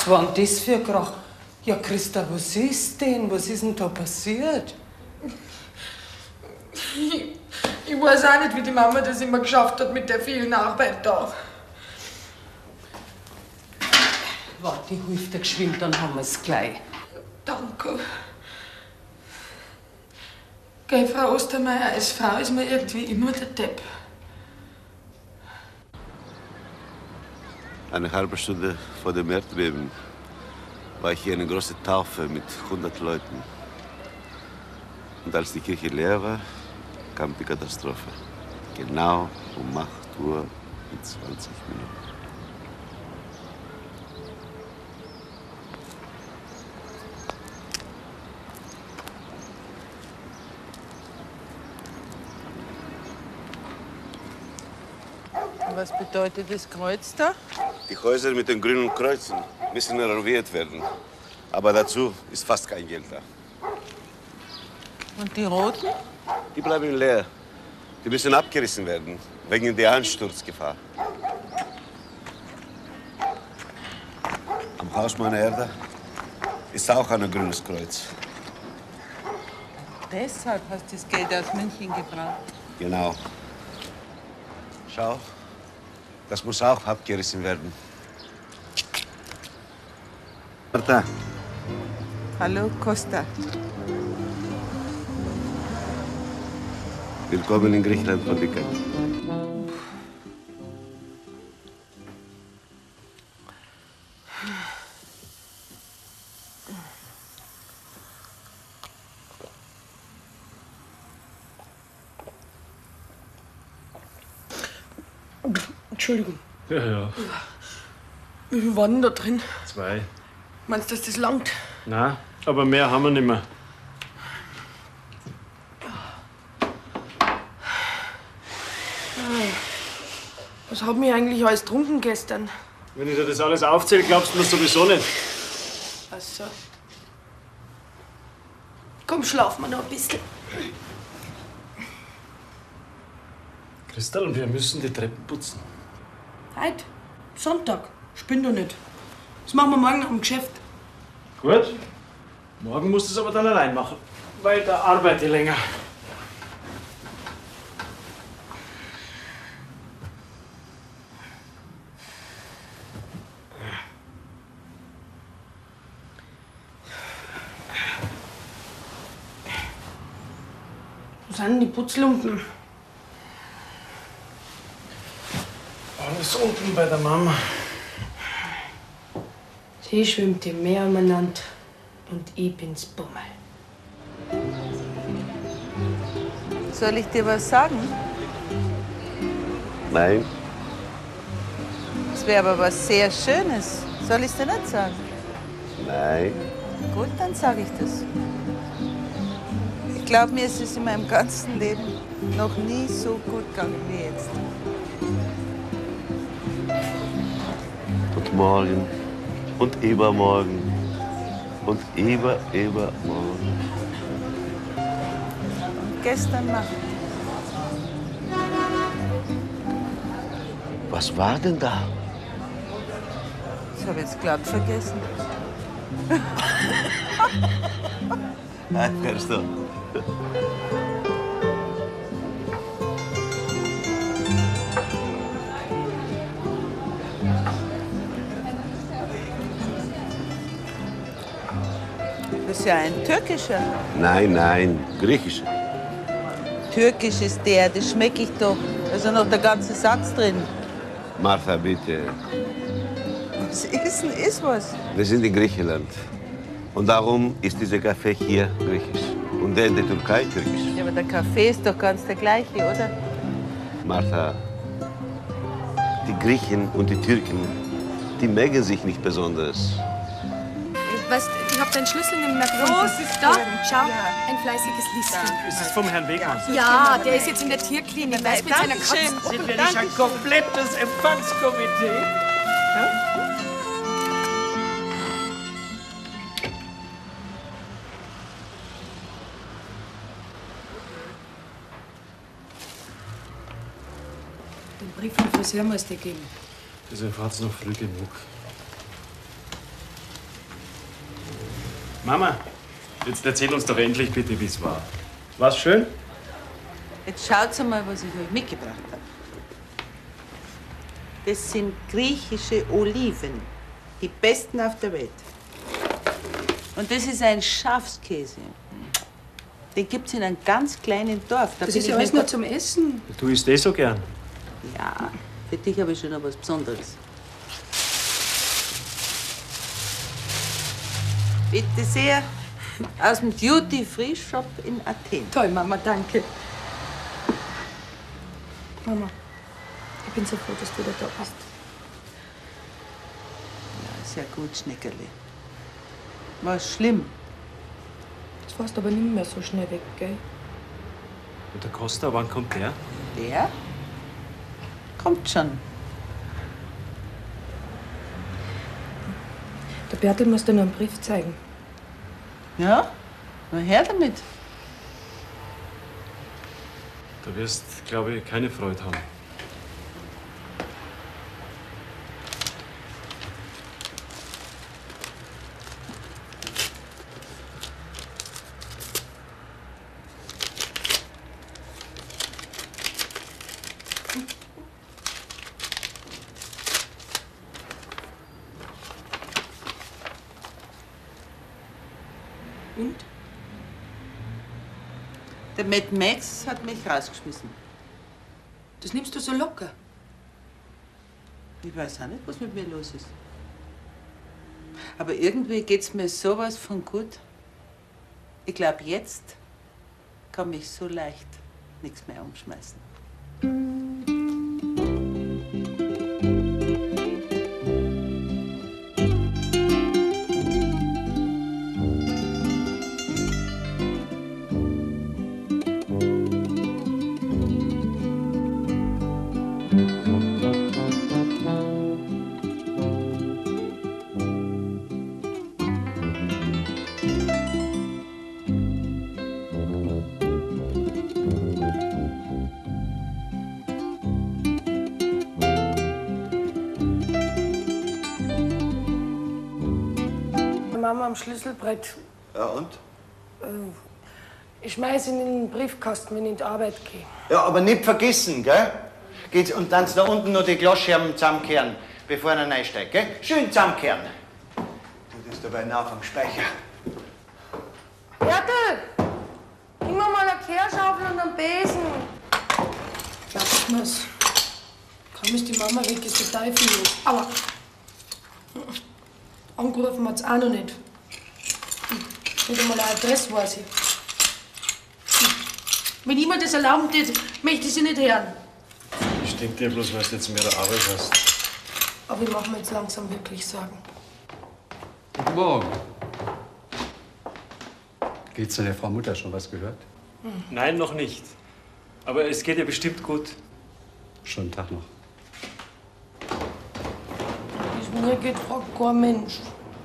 Was war denn das für ein Krach? Ja, Christa, was ist denn? Was ist denn da passiert? Ich weiß auch nicht, wie die Mama das immer geschafft hat mit der vielen Arbeit da. Warte, ich hilf dir geschwind, dann haben wir's gleich. Danke. Gell, Frau Ostermeier, als Frau ist man irgendwie immer der Depp. Eine halbe Stunde vor dem Erdbeben war ich hier in einer großen Taufe mit 100 Leuten. Und als die Kirche leer war, kam die Katastrophe. Genau um 8 Uhr und 20 Minuten. Was bedeutet das Kreuz da? Die Häuser mit den grünen Kreuzen müssen renoviert werden. Aber dazu ist fast kein Geld da. Und die roten? Die bleiben leer. Die müssen abgerissen werden, wegen der Einsturzgefahr. Am Haus meiner Erde ist auch ein grünes Kreuz. Deshalb hast du das Geld aus München gebracht. Genau. Schau, das muss auch abgerissen werden. Martha. Hallo, Costa. Willkommen in Griechenland von Dickert. Entschuldigung. Ja. Wie viel waren denn da drin? 2. Meinst du, dass das langt? Nein, aber mehr haben wir nicht mehr. Was haben wir eigentlich alles getrunken gestern? Wenn ich dir das alles aufzähle, glaubst du mir sowieso nicht. Ach so. Komm, schlafen wir noch ein bisschen. Christel, wir müssen die Treppen putzen. Heute? Sonntag. Spinn doch nicht. Das machen wir morgen nach dem Geschäft. Gut. Morgen musst du es aber dann allein machen, weil da arbeite ich länger. Wo sind denn die Putzlumpen? Alles unten bei der Mama. Sie schwimmt im Meer umeinander und ich bin's Bummel. Soll ich dir was sagen? Nein. Es wäre aber was sehr Schönes. Soll ich es dir nicht sagen? Nein. Gut, dann sage ich das. Ich glaube, mir ist es in meinem ganzen Leben noch nie so gut gegangen wie jetzt. Und morgen und übermorgen und übermorgen. Und gestern Nacht. Was war denn da? Das habe ich jetzt glatt vergessen. Hörst du? Das ist ja ein türkischer. Nein, griechischer. Türkisch ist der, das schmecke ich doch. Da ist ja noch der ganze Satz drin. Martha, bitte. Was ist denn was? Wir sind in Griechenland. Und darum ist dieser Kaffee hier griechisch. Und der in der Türkei türkisch. Ja, aber der Kaffee ist doch ganz der gleiche, oder? Martha, die Griechen und die Türken, die mögen sich nicht besonders. Weißt, ich hab deinen Schlüssel nicht mehr gefunden. Da, schau, ein fleißiges Lieschen. Ist das vom Herrn Wegmann? Ja, der ist jetzt in der Tierklinik, weißt, mit seiner Katze. Sind wir nicht ein komplettes Empfangskomitee? Den Brief vom Friseur musst du geben. Diese Fahrt's noch früh genug. Mama, jetzt erzähl uns doch endlich bitte, wie es war. War's schön? Jetzt schaut mal, was ich euch mitgebracht habe. Das sind griechische Oliven. Die besten auf der Welt. Und das ist ein Schafskäse. Den gibt's in einem ganz kleinen Dorf. Das ist ja alles nur zum Essen. Du isst so gern. Ja, für dich habe ich schon noch was Besonderes. Bitte sehr, aus dem Duty-Free-Shop in Athen. Toll, Mama, danke. Mama, ich bin so froh, dass du da bist. Ja, sehr gut, Schneckerle. War's schlimm? Jetzt warst du aber nicht mehr so schnell weg, gell? Und der Costa, wann kommt der? Der? Kommt schon. Der Bertel muss dir noch einen Brief zeigen. Ja? Na, her damit. Du wirst, glaube ich, keine Freude haben. Und? Der Mad Max hat mich rausgeschmissen. Das nimmst du so locker. Ich weiß auch nicht, was mit mir los ist. Aber irgendwie geht's mir sowas von gut. Ich glaube, jetzt kann mich so leicht nichts mehr umschmeißen. Mama am Schlüsselbrett. Ja, und? Ich schmeiß ihn in den Briefkasten, wenn ich in die Arbeit gehe. Ja, aber nicht vergessen, gell? Geht's und dann da unten noch die Glasscherben zusammenkehren, bevor er reinsteigt, gell? Schön zusammenkehren. Das ist dabei nah vom Speicher. Bertel! Gib mir mal eine Kehrschaufel und einen Besen. Lass mir's. Kaum ist die Mama weg, ist der Teufel los. Aua! Angerufen hat's auch noch nicht. Nicht einmal eine Adresse weiß ich. Wenn jemand das erlauben tät, möchte ich sie nicht hören. Stimmt dir bloß, weil du jetzt mehr Arbeit hast. Aber ich mach mir jetzt langsam wirklich Sorgen. Guten Morgen. Geht's denn der Frau Mutter schon was gehört? Nein, noch nicht. Aber es geht ihr bestimmt gut. Schönen Tag noch. Wie es mir geht, fragt kein Mensch.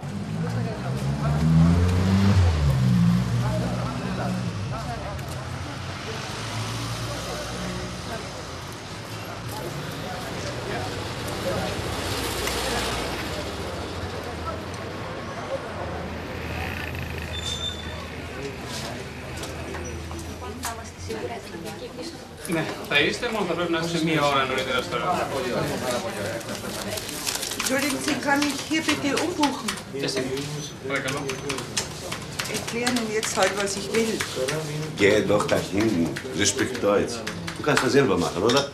Ναι, θα είστε μόνο, θα πρέπει να είστε μία ώρα νωρίτερα στο ρεύμα. Entschuldigen Sie, kann ich hier bitte umbuchen? Παρακαλώ. Erklären Ihnen jetzt halt, was ich will. Geh doch da hinten. Sie spricht Deutsch. Du kannst das selber machen, oder?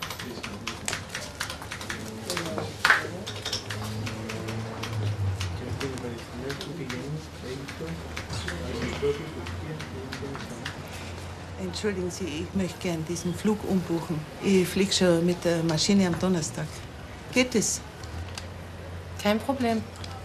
Entschuldigen Sie, ich möchte gern diesen Flug umbuchen. Ich fliege schon mit der Maschine am Donnerstag. Geht es? Kein Problem.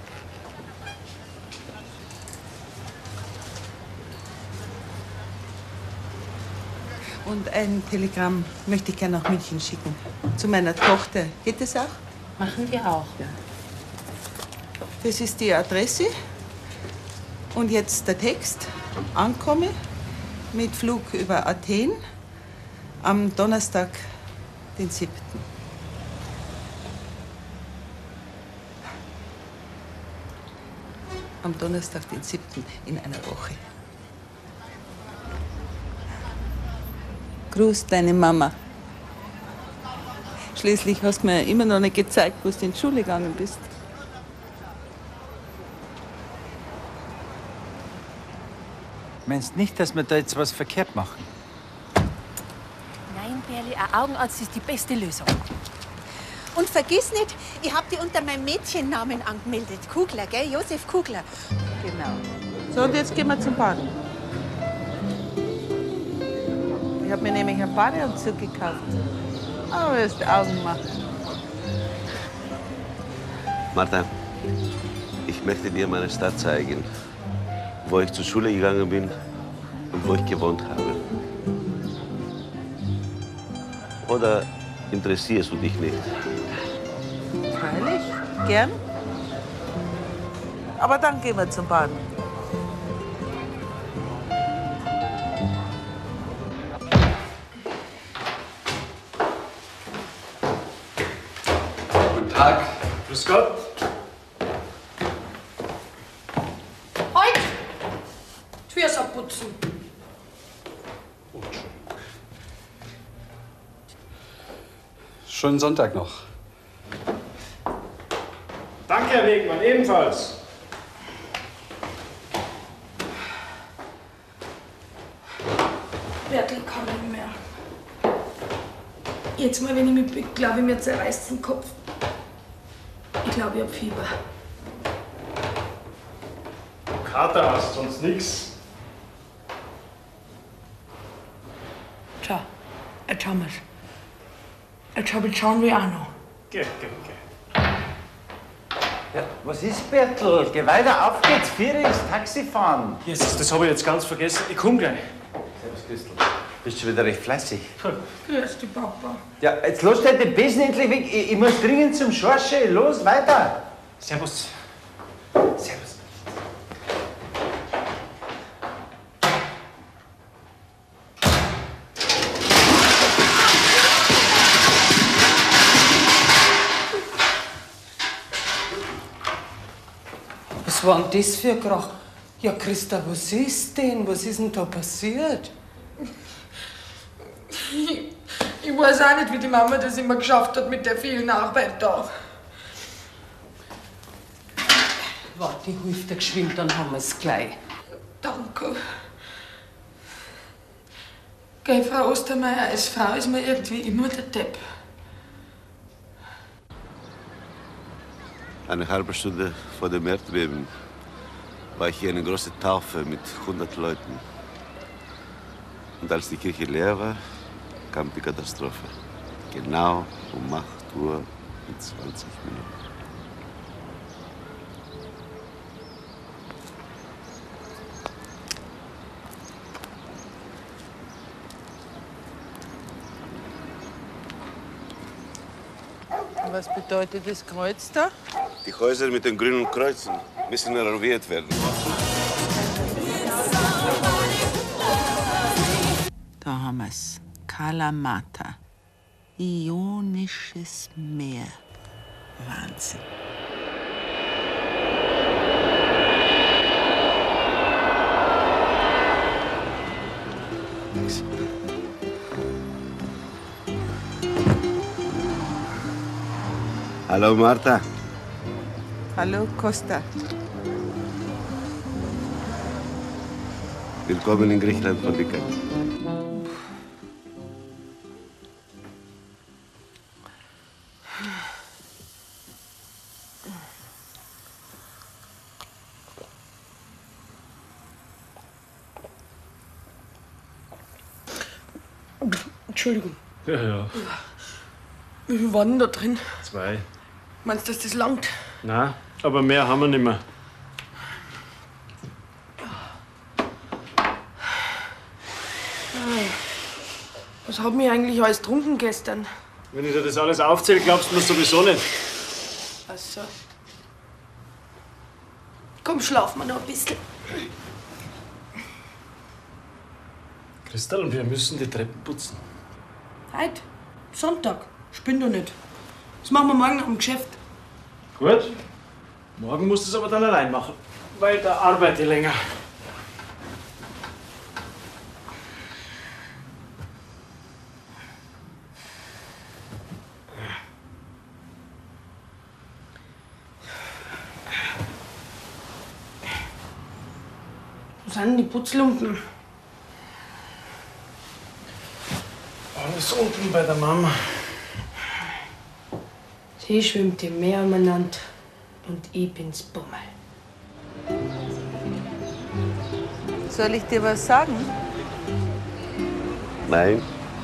Und ein Telegramm möchte ich gerne nach München schicken. Zu meiner Tochter. Geht das auch? Machen wir auch. Ja. Das ist die Adresse. Und jetzt der Text. Ankomme mit Flug über Athen am Donnerstag, den 7. Am Donnerstag, den 7. in einer Woche. Grüß deine Mama. Schließlich hast du mir immer noch nicht gezeigt, wo du in die Schule gegangen bist. Meinst nicht, dass wir da jetzt was verkehrt machen? Nein, Berli, ein Augenarzt ist die beste Lösung. Und vergiss nicht, ich hab dich unter meinem Mädchennamen angemeldet. Kugler, gell? Josef Kugler. Genau. So, und jetzt gehen wir zum Baden. Ich habe mir nämlich einen Badeanzug gekauft. Aber du wirst Augen machen. Martha, ich möchte dir meine Stadt zeigen, wo ich zur Schule gegangen bin und wo ich gewohnt habe. Oder interessierst du dich nicht? Freilich, gern. Aber dann gehen wir zum Baden. Guten Tag. Grüß Gott. Halt! Die Füße abputzen. Schönen Sonntag noch. Danke, Herr Wegmann, ebenfalls. Bertel kann nicht mehr. Jetzt mal, wenn ich mich bück, glaube ich, mir zerreißt den Kopf. Ich glaube, ich hab Fieber. Kater hast, sonst nix. Schau, jetzt schauen wir's. Jetzt hab ich schauen wir auch noch. Geh. Ja, was ist, Bertel? Geh weiter, auf geht's. 4 ist Taxifahren. Jesus, das habe ich jetzt ganz vergessen. Ich komm gleich. Servus, Christel. Bist schon wieder recht fleißig. Grüß dich, Papa. Ja, jetzt los dir den Besen endlich weg. Ich muss dringend zum Schorsche. Los, weiter. Servus. Servus. Was war denn das für ein Krach? Ja, Christa, was ist denn? Was ist denn da passiert? Ich weiß auch nicht, wie die Mama das immer geschafft hat mit der vielen Arbeit da. Warte, ich hilf dir geschwind, dann haben wir's gleich. Danke. Gell, Frau Ostermeier, als Frau ist man irgendwie immer der Depp. Eine halbe Stunde vor dem Erdbeben war ich hier eine große Taufe mit 100 Leuten. Und als die Kirche leer war, kam die Katastrophe. Genau um 8 Uhr und 20 Minuten. Was bedeutet das Kreuz da? Die Häuser mit den grünen Kreuzen müssen renoviert werden. Da haben wir's. Kalamata. Ionisches Meer. Wahnsinn. Nix. Hallo Martha. Hallo Costa. Willkommen in Griechenland, Monika. Entschuldigung. Ja. Wie viel waren denn da drin? 2. Meinst du, dass das langt? Na, aber mehr haben wir nicht mehr. Was hab ich eigentlich alles getrunken gestern? Wenn ich dir das alles aufzähle, glaubst du mir sowieso nicht. Ach so. Komm, schlafen wir noch ein bisschen. Christel, wir müssen die Treppen putzen. Heute? Sonntag. Spinn doch nicht. Das machen wir morgen nach dem Geschäft. Gut. Morgen musst du es aber dann allein machen, Weiter arbeite ich länger. Wo sind die Putzlumpen? Alles unten bei der Mama. Sie schwimmt im Meer umeinander und ich bin's Bummel. Soll ich dir was sagen? Nein.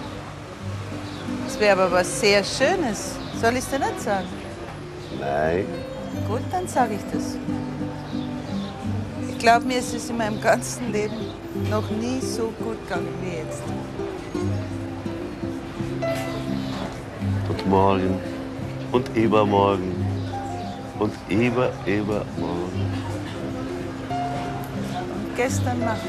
Es wäre aber was sehr Schönes. Soll ich es dir nicht sagen? Nein. Gut, dann sage ich das. Ich glaube, mir ist es in meinem ganzen Leben noch nie so gut gegangen wie jetzt. Und morgen und übermorgen und übermorgen. Und gestern Nacht.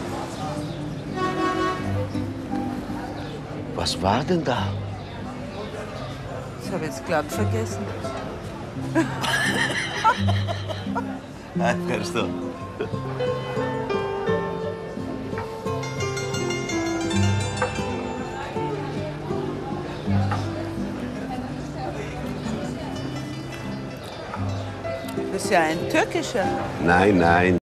Was war denn da? Ich habe jetzt glatt vergessen. Hörst du? Das ist ja ein türkischer. Nein, nein.